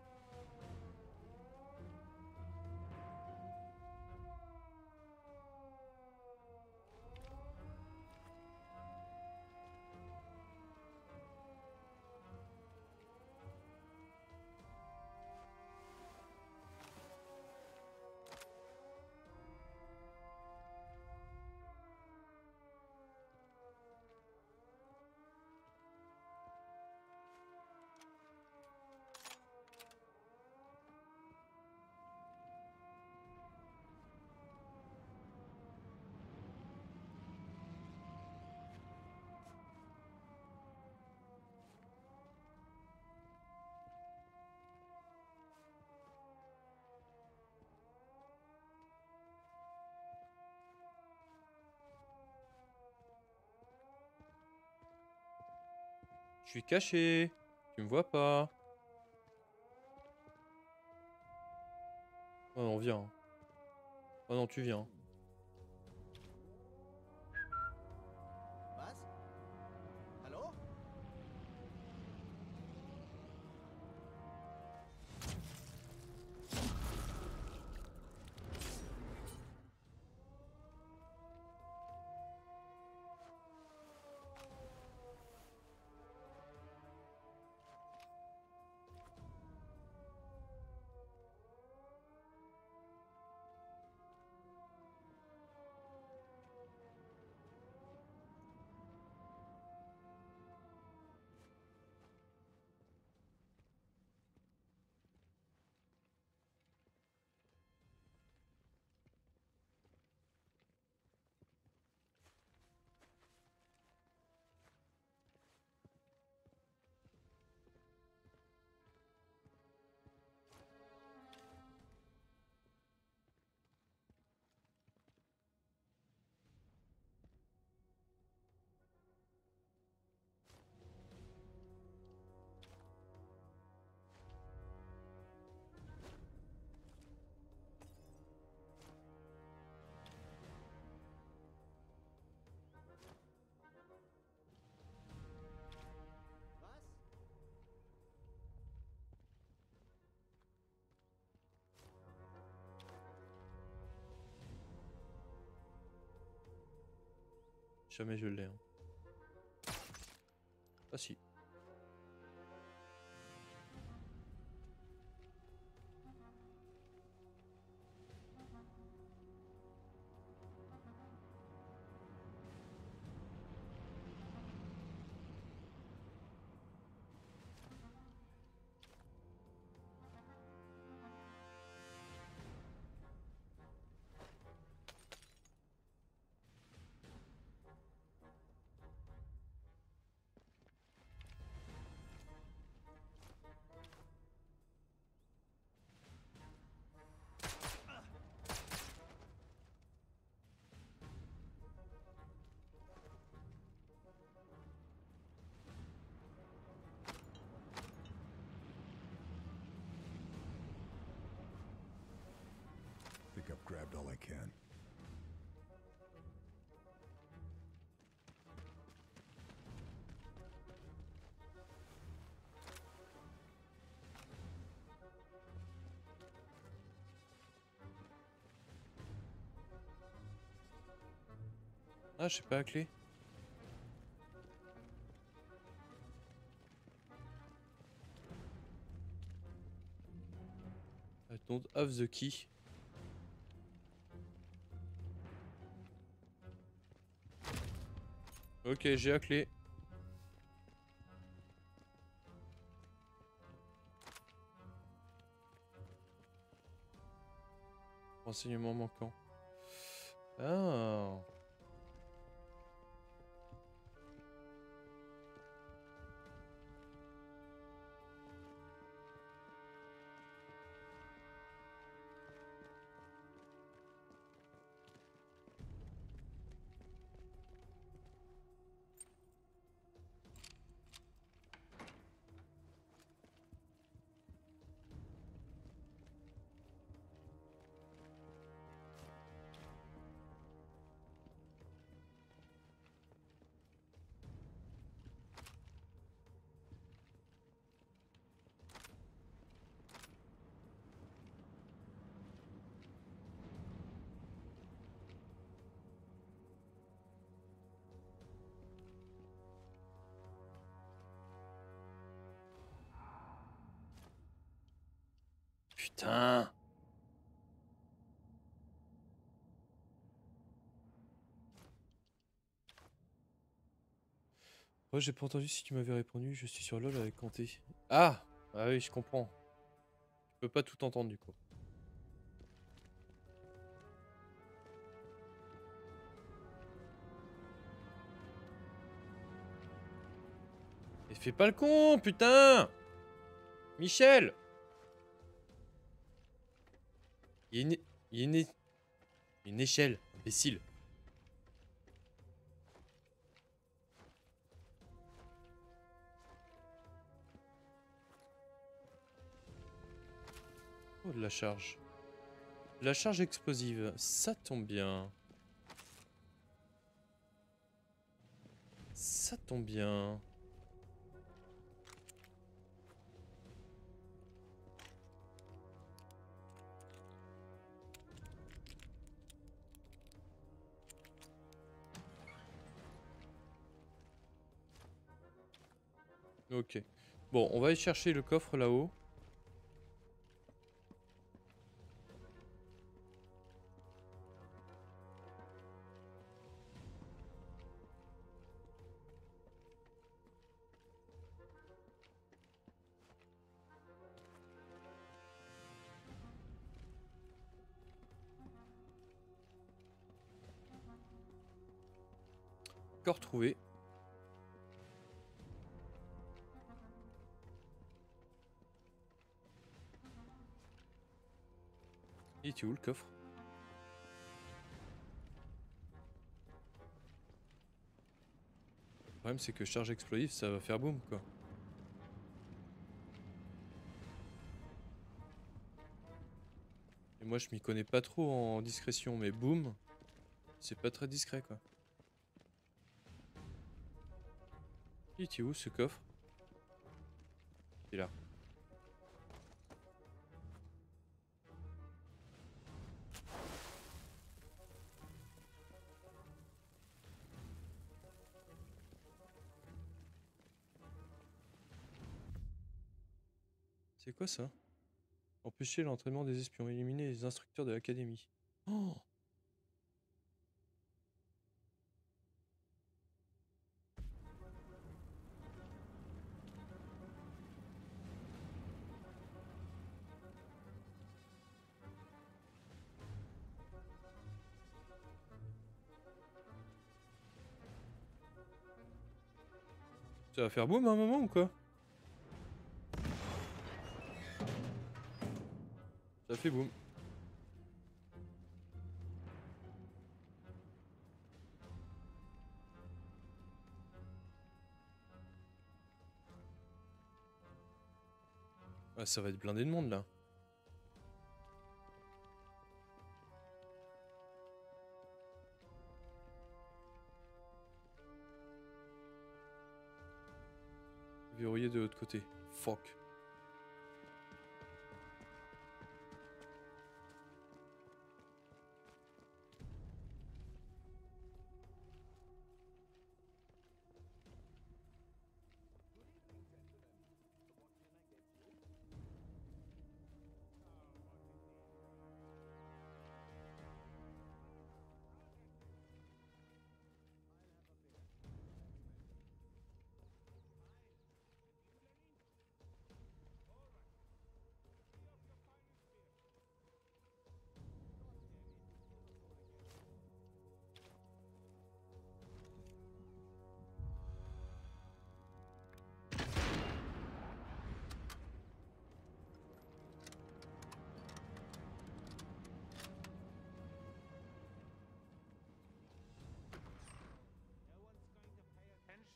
Je suis caché. Tu me vois pas. Oh non, viens. Oh non, tu viens. Was? Hallo? Was? Jamais je l'ai. Hein. Ah si. Think I've grabbed all I can. Ah, je sais pas la clé. I don't have the key. Ok, j'ai la clé. Renseignement manquant. Ah. Putain. Ouais, j'ai pas entendu si tu m'avais répondu. Je suis sur LoL avec Kanté. Ah! Ah oui, je comprends. Je peux pas tout entendre du coup. Et fais pas le con, putain! Michel! Il y a une... Il y a une échelle, imbécile. Oh, de la charge. De la charge explosive, ça tombe bien. Ça tombe bien. Ok. Bon, on va aller chercher le coffre là-haut. Encore trouvé. Il était où le coffre? Le problème c'est que charge explosive ça va faire boum quoi. Et moi je m'y connais pas trop en discrétion mais boum, c'est pas très discret quoi. Il était où ce coffre? Il est là. C'est quoi ça? Empêcher l'entraînement des espions, éliminer les instructeurs de l'académie. Oh! Ça va faire boum à un moment ou quoi? Ça fait boum. Ah, ça va être blindé de monde là. Verrouillé de l'autre côté. Fuck.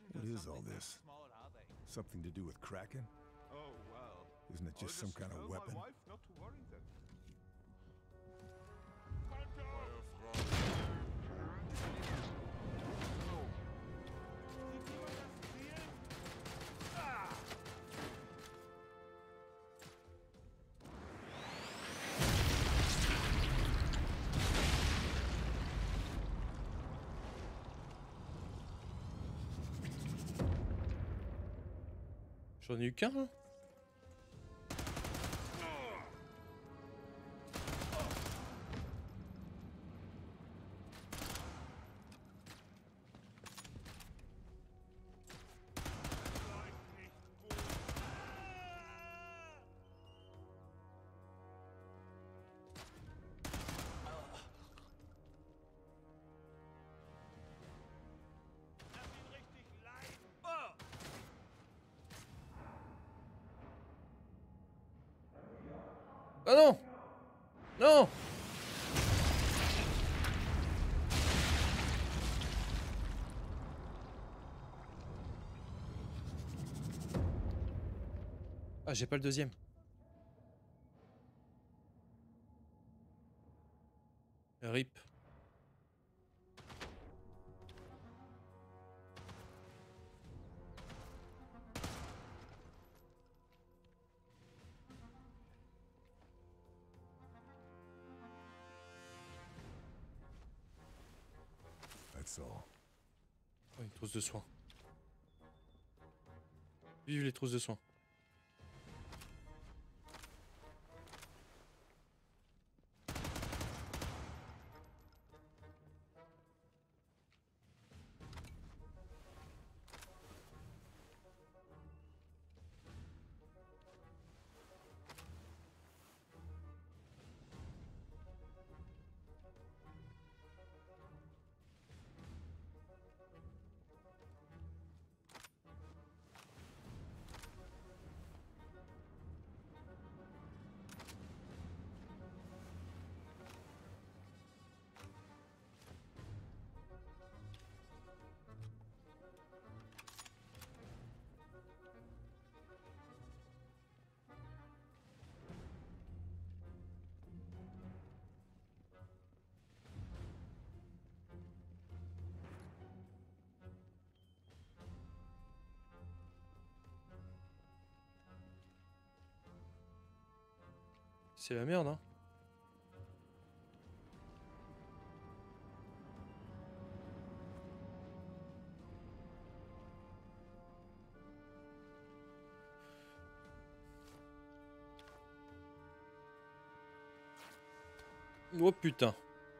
What is all this? Small, are they? Something to do with Kraken? Oh, well. Isn't it just some kind of tell weapon? my wife not to worry then. J'en ai eu qu'un, hein. Ah non! Non! Ah, j'ai pas le deuxième. RIP. That's all. Oh, une trousse de soins. Vive les trousses de soins. C'est la merde, hein. Oh putain.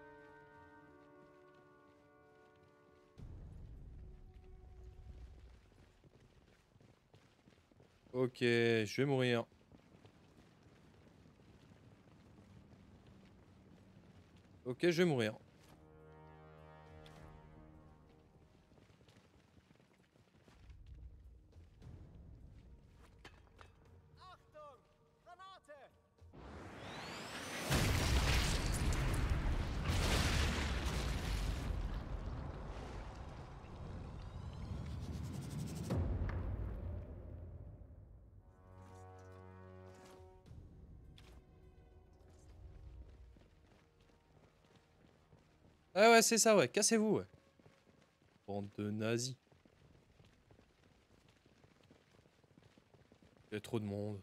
Ok, je vais mourir. Ok, je vais mourir. Achtung! Granate! Ah ouais, c'est ça, ouais. Cassez-vous, ouais. Bande de nazis. Il y a trop de monde.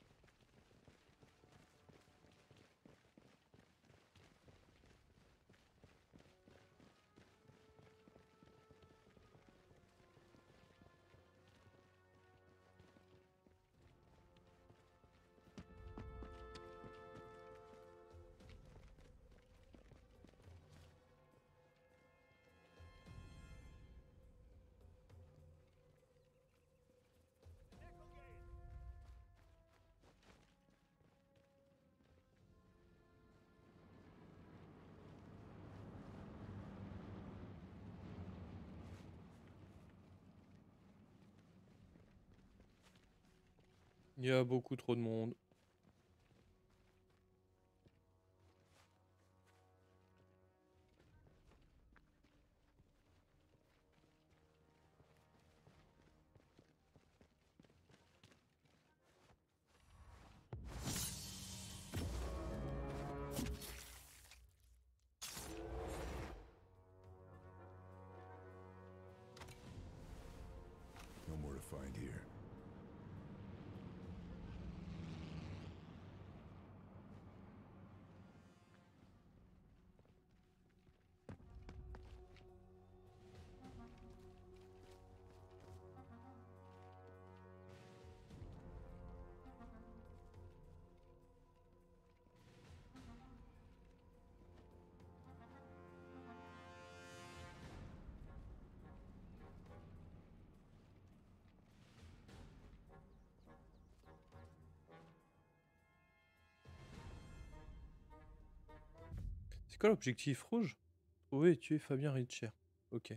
Il y a beaucoup trop de monde. quoi l'objectif rouge? Trouver et tuer Fabien Richer. Ok.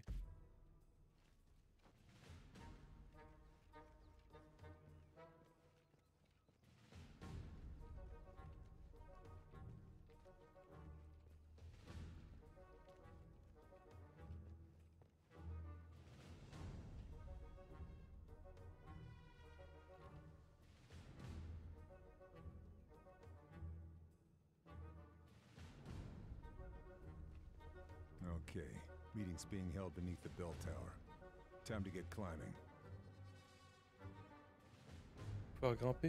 Okay, meeting's being held beneath the bell tower. Time to get climbing. Pouvoir grimper.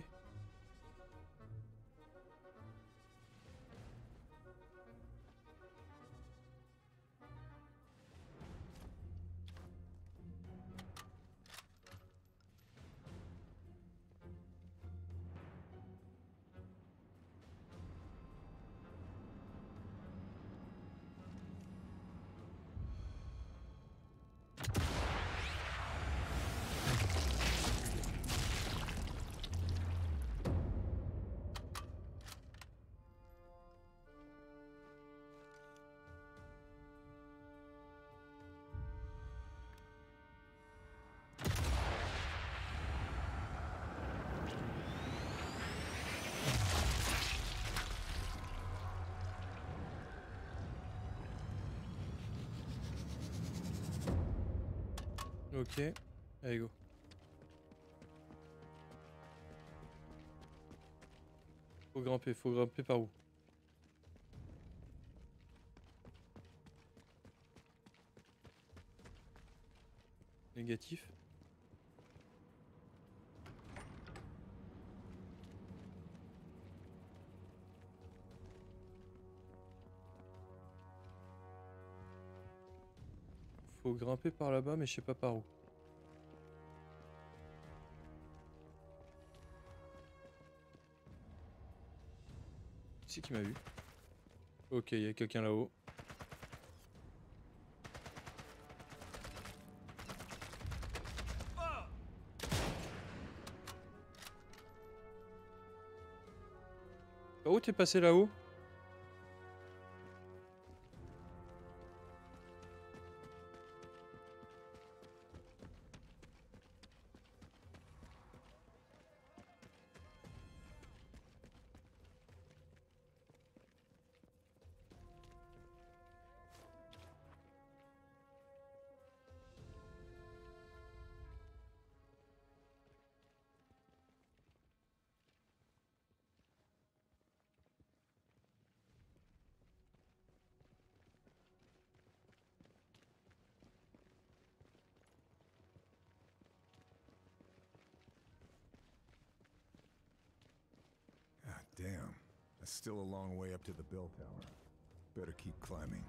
Ok, allez go. Faut grimper par où? Négatif. Faut grimper par là-bas, mais je sais pas par où. Qui c'est qui m'a vu? Ok, il y a quelqu'un là-haut. Par où t'es passé là-haut? Ah, damn. That's still a long way up to the bell tower. Better keep climbing.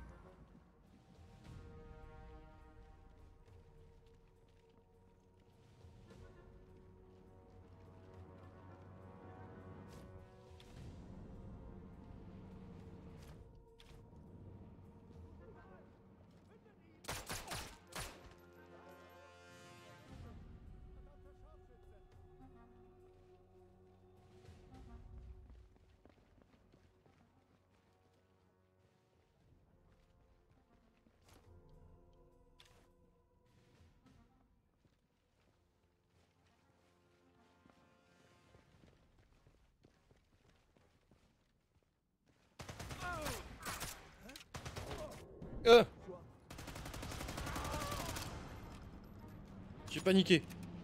J'ai paniqué.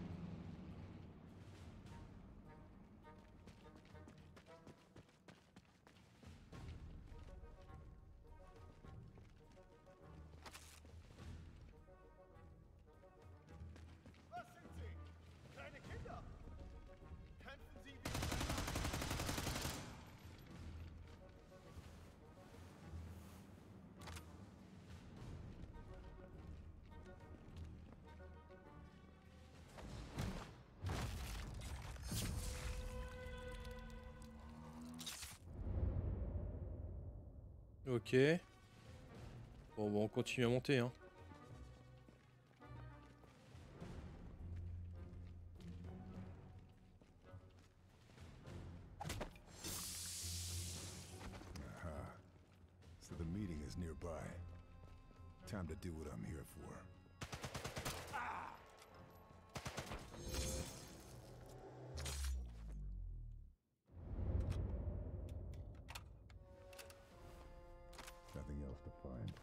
Was sind Sie? Kleine Kinder! Kämpfen Sie wie... Ok. Bon, on continue à monter, hein. So the meeting is nearby. Time to do what I'm here for. Nothing else to find.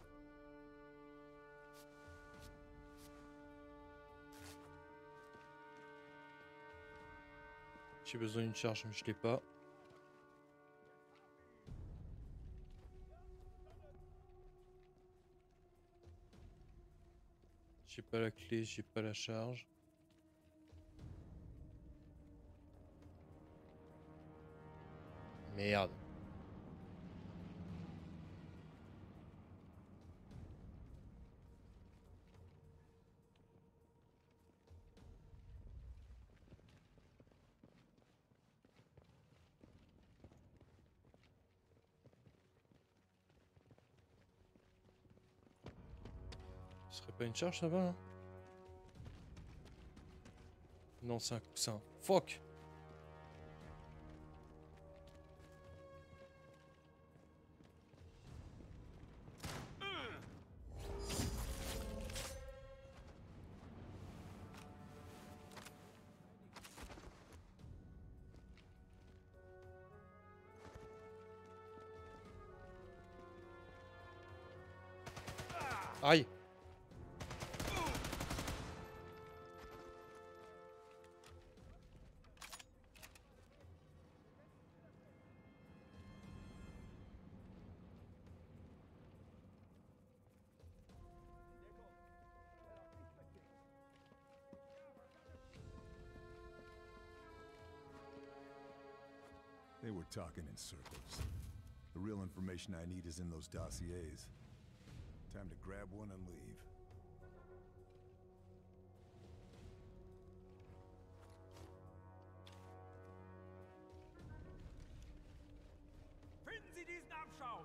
J'ai besoin d'une charge, mais je l'ai pas. J'ai pas la clé, j'ai pas la charge. Merde. Ce serait pas une charge, ça va, hein? Non, c'est un coussin. Fuck! Aïe! They were talking in circles. The real information I need is in those dossiers. Time to grab one and leave. Finden Sie diesen Abschaum!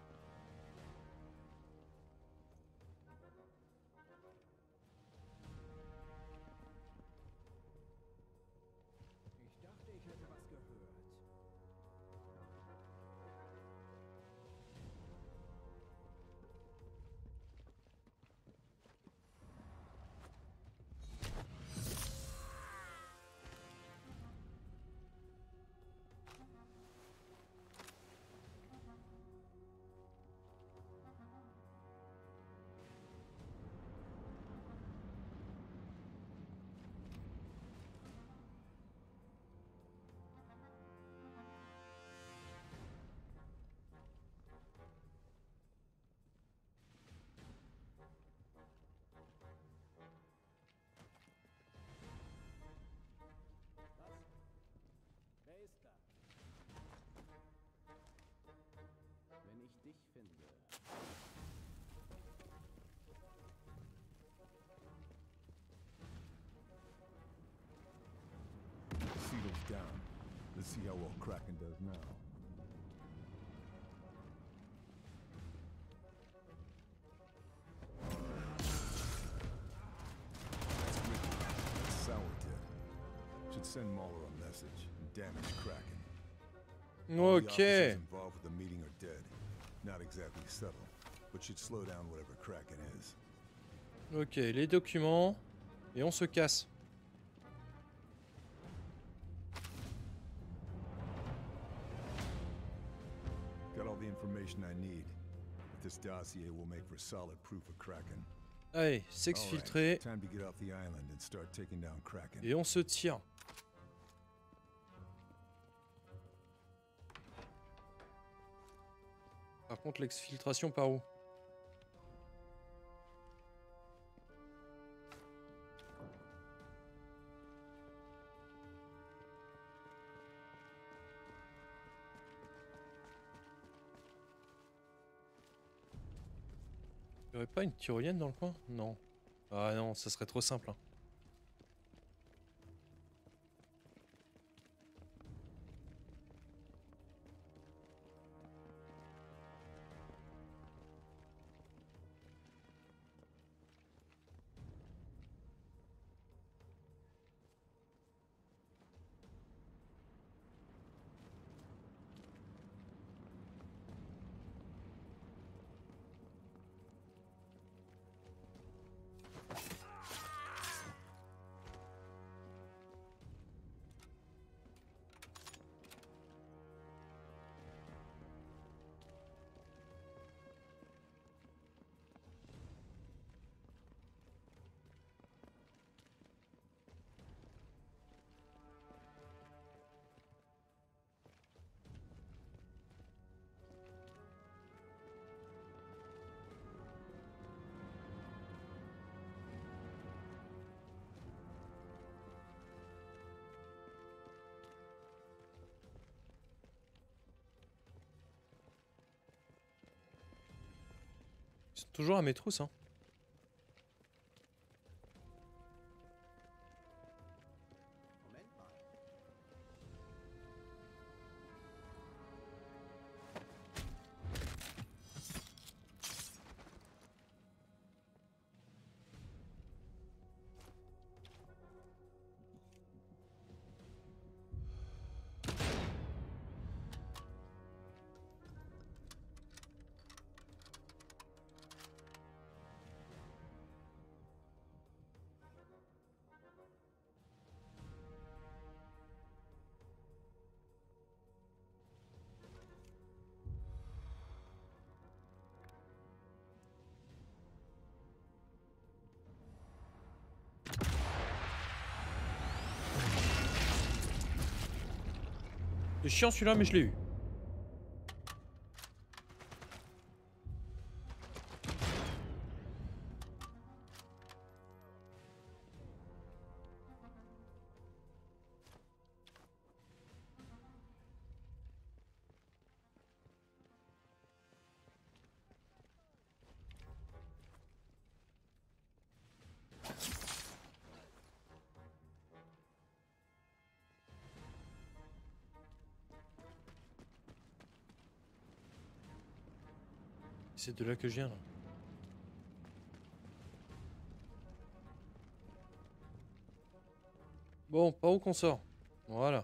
Ich dachte, ich hätte was gehört. Wer ist da? Wenn ich dich finde. Seal's down. Let's see how well Kraken does now. That's wicked. That's Sourtip. Should send Mauler a message and damage Kraken. All the Ok. officers involved with the meeting are dead. Not exactly subtle, but should slow down whatever Kraken is. Ok, les documents. Et on se casse. Got all the information I need. This dossier will make for solid proof of Kraken. Allez, All s'exfiltrer. right, time to get off the island and start taking down Kraken. Et on se tire. Par contre, l'exfiltration par où? Il y aurait pas une tyrolienne dans le coin? Non. Ah non, ça serait trop simple, hein. C'est toujours à mes trousses, hein. Moment mal. C'est chiant celui-là, mais je l'ai eu. C'est de là que je viens, là. Bon, par où qu'on sort? Voilà.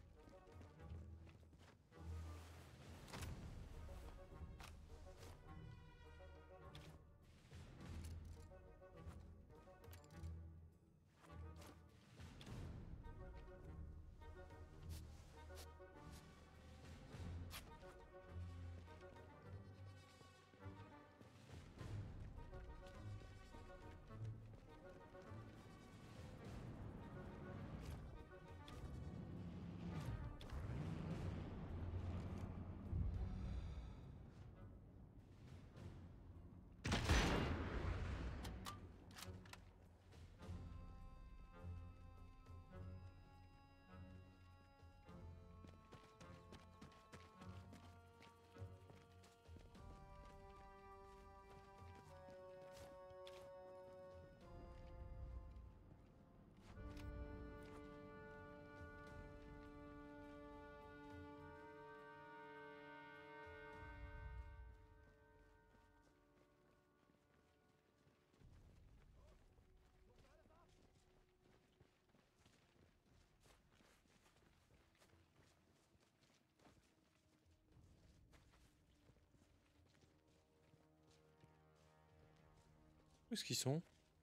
Où est-ce qu'ils sont?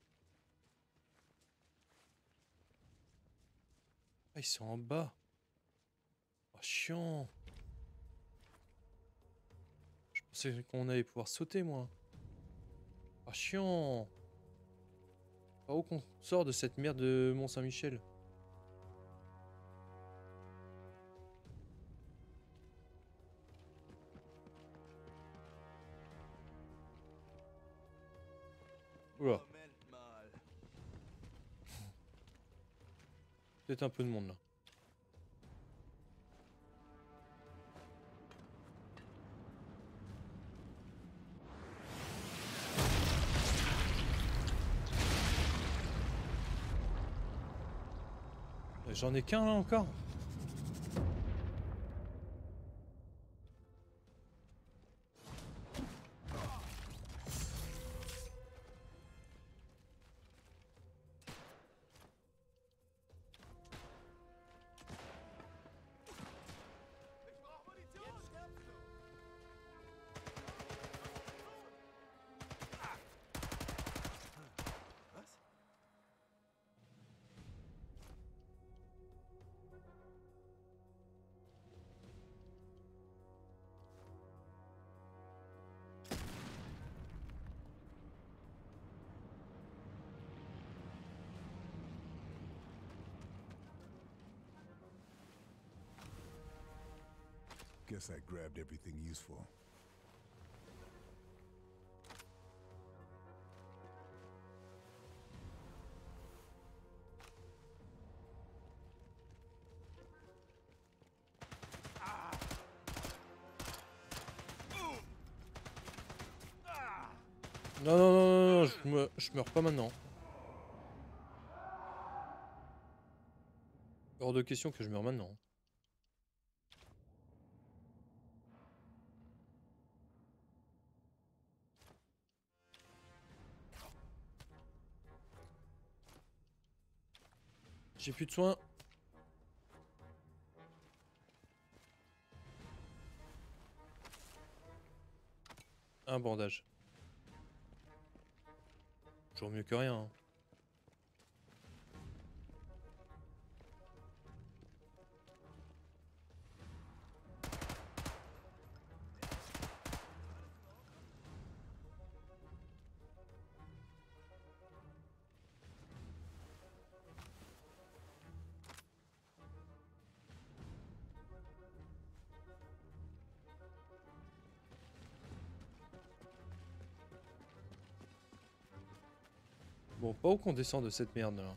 Ah, ils sont en bas. Oh, chiant. Je pensais qu'on allait pouvoir sauter, moi. Ah, chiant. Par où qu'on sort de cette merde de Mont-Saint-Michel? Oula, Moment mal. peut-être un peu de monde là. J'en ai qu'un là encore. Ich brauche Munition! Jetzt stirbst du! Was? Guess I grabbed everything useful. Non, non, non, non, je meurs pas maintenant. Hors de question que je meure maintenant. J'ai plus de soins. Un bandage. Toujours mieux que rien. Hein. Bon, pas où qu'on descend de cette merde là.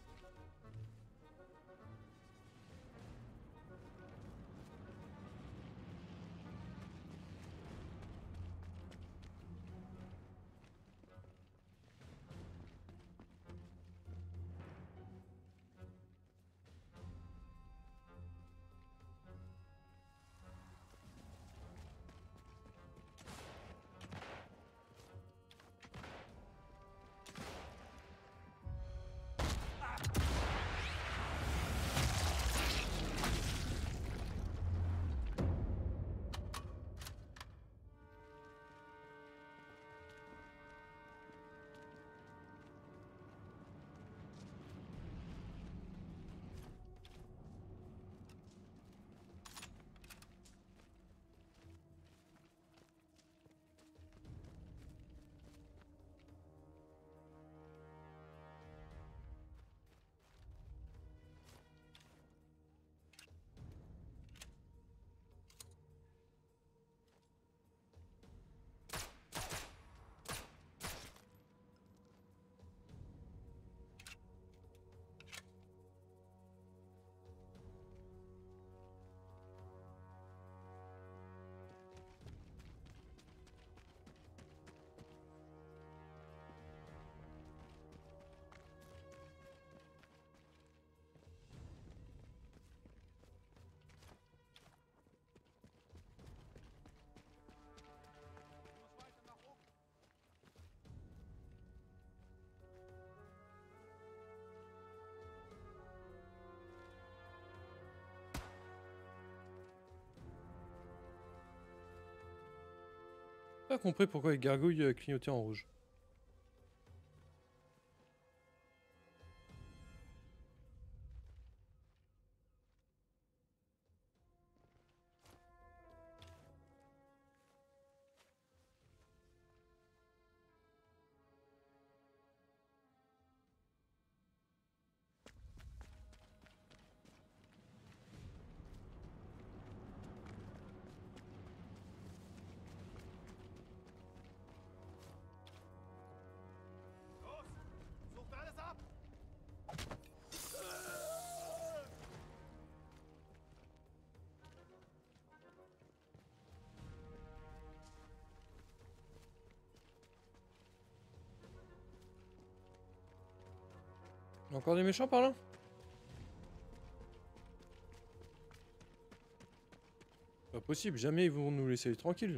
Pas compris pourquoi les gargouilles clignotaient en rouge. Los! Sucht alles ab! Encore des méchants par là? Pas possible, jamais ils vont nous laisser tranquilles.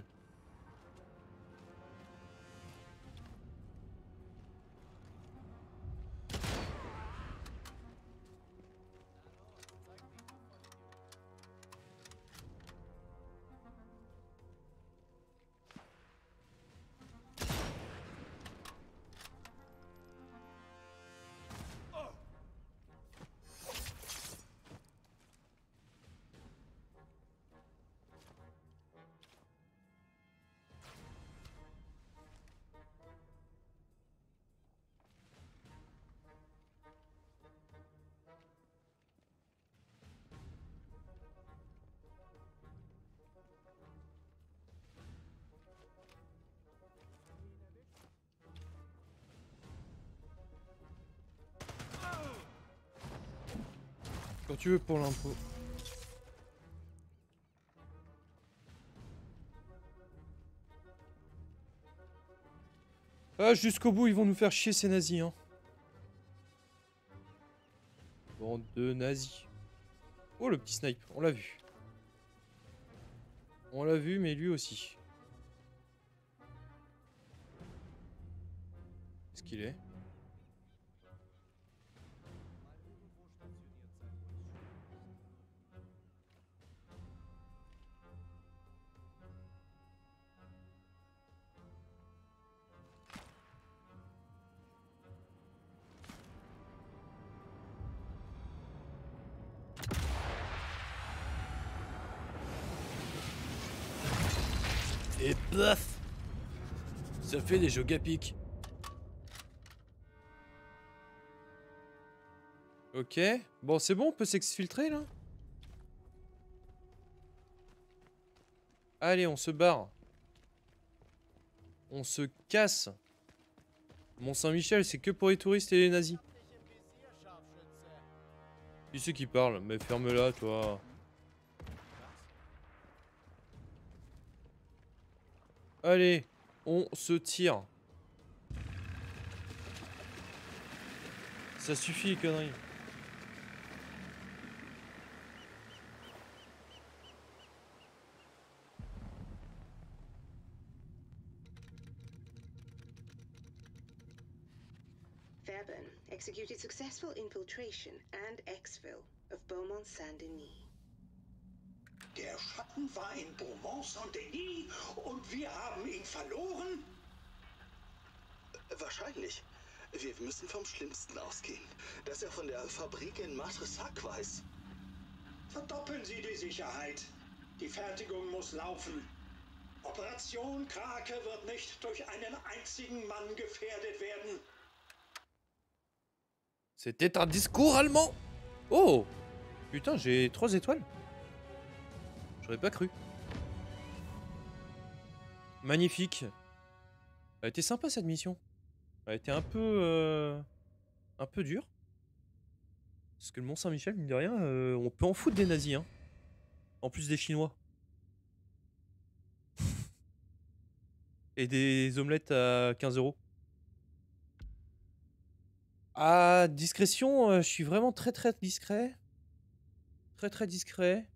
Quand tu veux pour l'impôt. Ah, jusqu'au bout, ils vont nous faire chier ces nazis, hein. Bande de nazis. Oh, le petit snipe, on l'a vu. On l'a vu, mais lui aussi. Qu'est-ce qu'il est? Et paf! Ça fait des jeux à pic. Ok. Bon, c'est bon, on peut s'exfiltrer, là? Allez, on se barre. On se casse. Mont-Saint-Michel, c'est que pour les touristes et les nazis. Qui c'est qui parle? Mais ferme-la, toi. Allez, on se tire. Ça suffit, les conneries. Fairburn executed successful infiltration and exfil of Beaumont Saint-Denis. Der Schatten war in Beaumont Saint-Denis und wir haben ihn verloren? Wahrscheinlich. Wir müssen vom Schlimmsten ausgehen. Dass er von der Fabrik in Matresac weiß. Verdoppeln Sie die Sicherheit. Die Fertigung muss laufen. Operation Krake wird nicht durch einen einzigen Mann gefährdet werden. C'était un discours allemand. Oh! Putain, j'ai 3 étoiles. J'aurais pas cru. Magnifique. Elle était sympa cette mission. Elle était un peu dure. Parce que le Mont-Saint-Michel, mine de rien, on peut en foutre des nazis, hein. En plus des Chinois. Et des omelettes à 15 €. Ah, discrétion, je suis vraiment très discret. Très discret.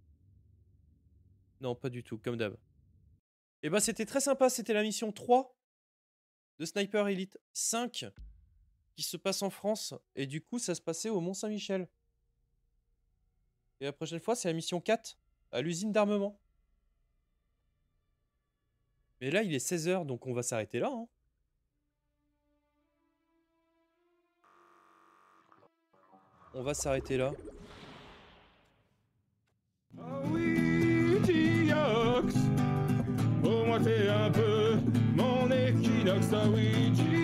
Non, pas du tout, comme d'hab. Et bah c'était très sympa, c'était la mission 3 de Sniper Elite 5 qui se passe en France. Et du coup, ça se passait au Mont-Saint-Michel. Et la prochaine fois, c'est la mission 4 à l'usine d'armement. Mais là, il est 16 h, donc on va s'arrêter là, hein. On va s'arrêter là. Ah oui, Diox, pour moi t'es un peu mon équinoxe, ah oui, Diox.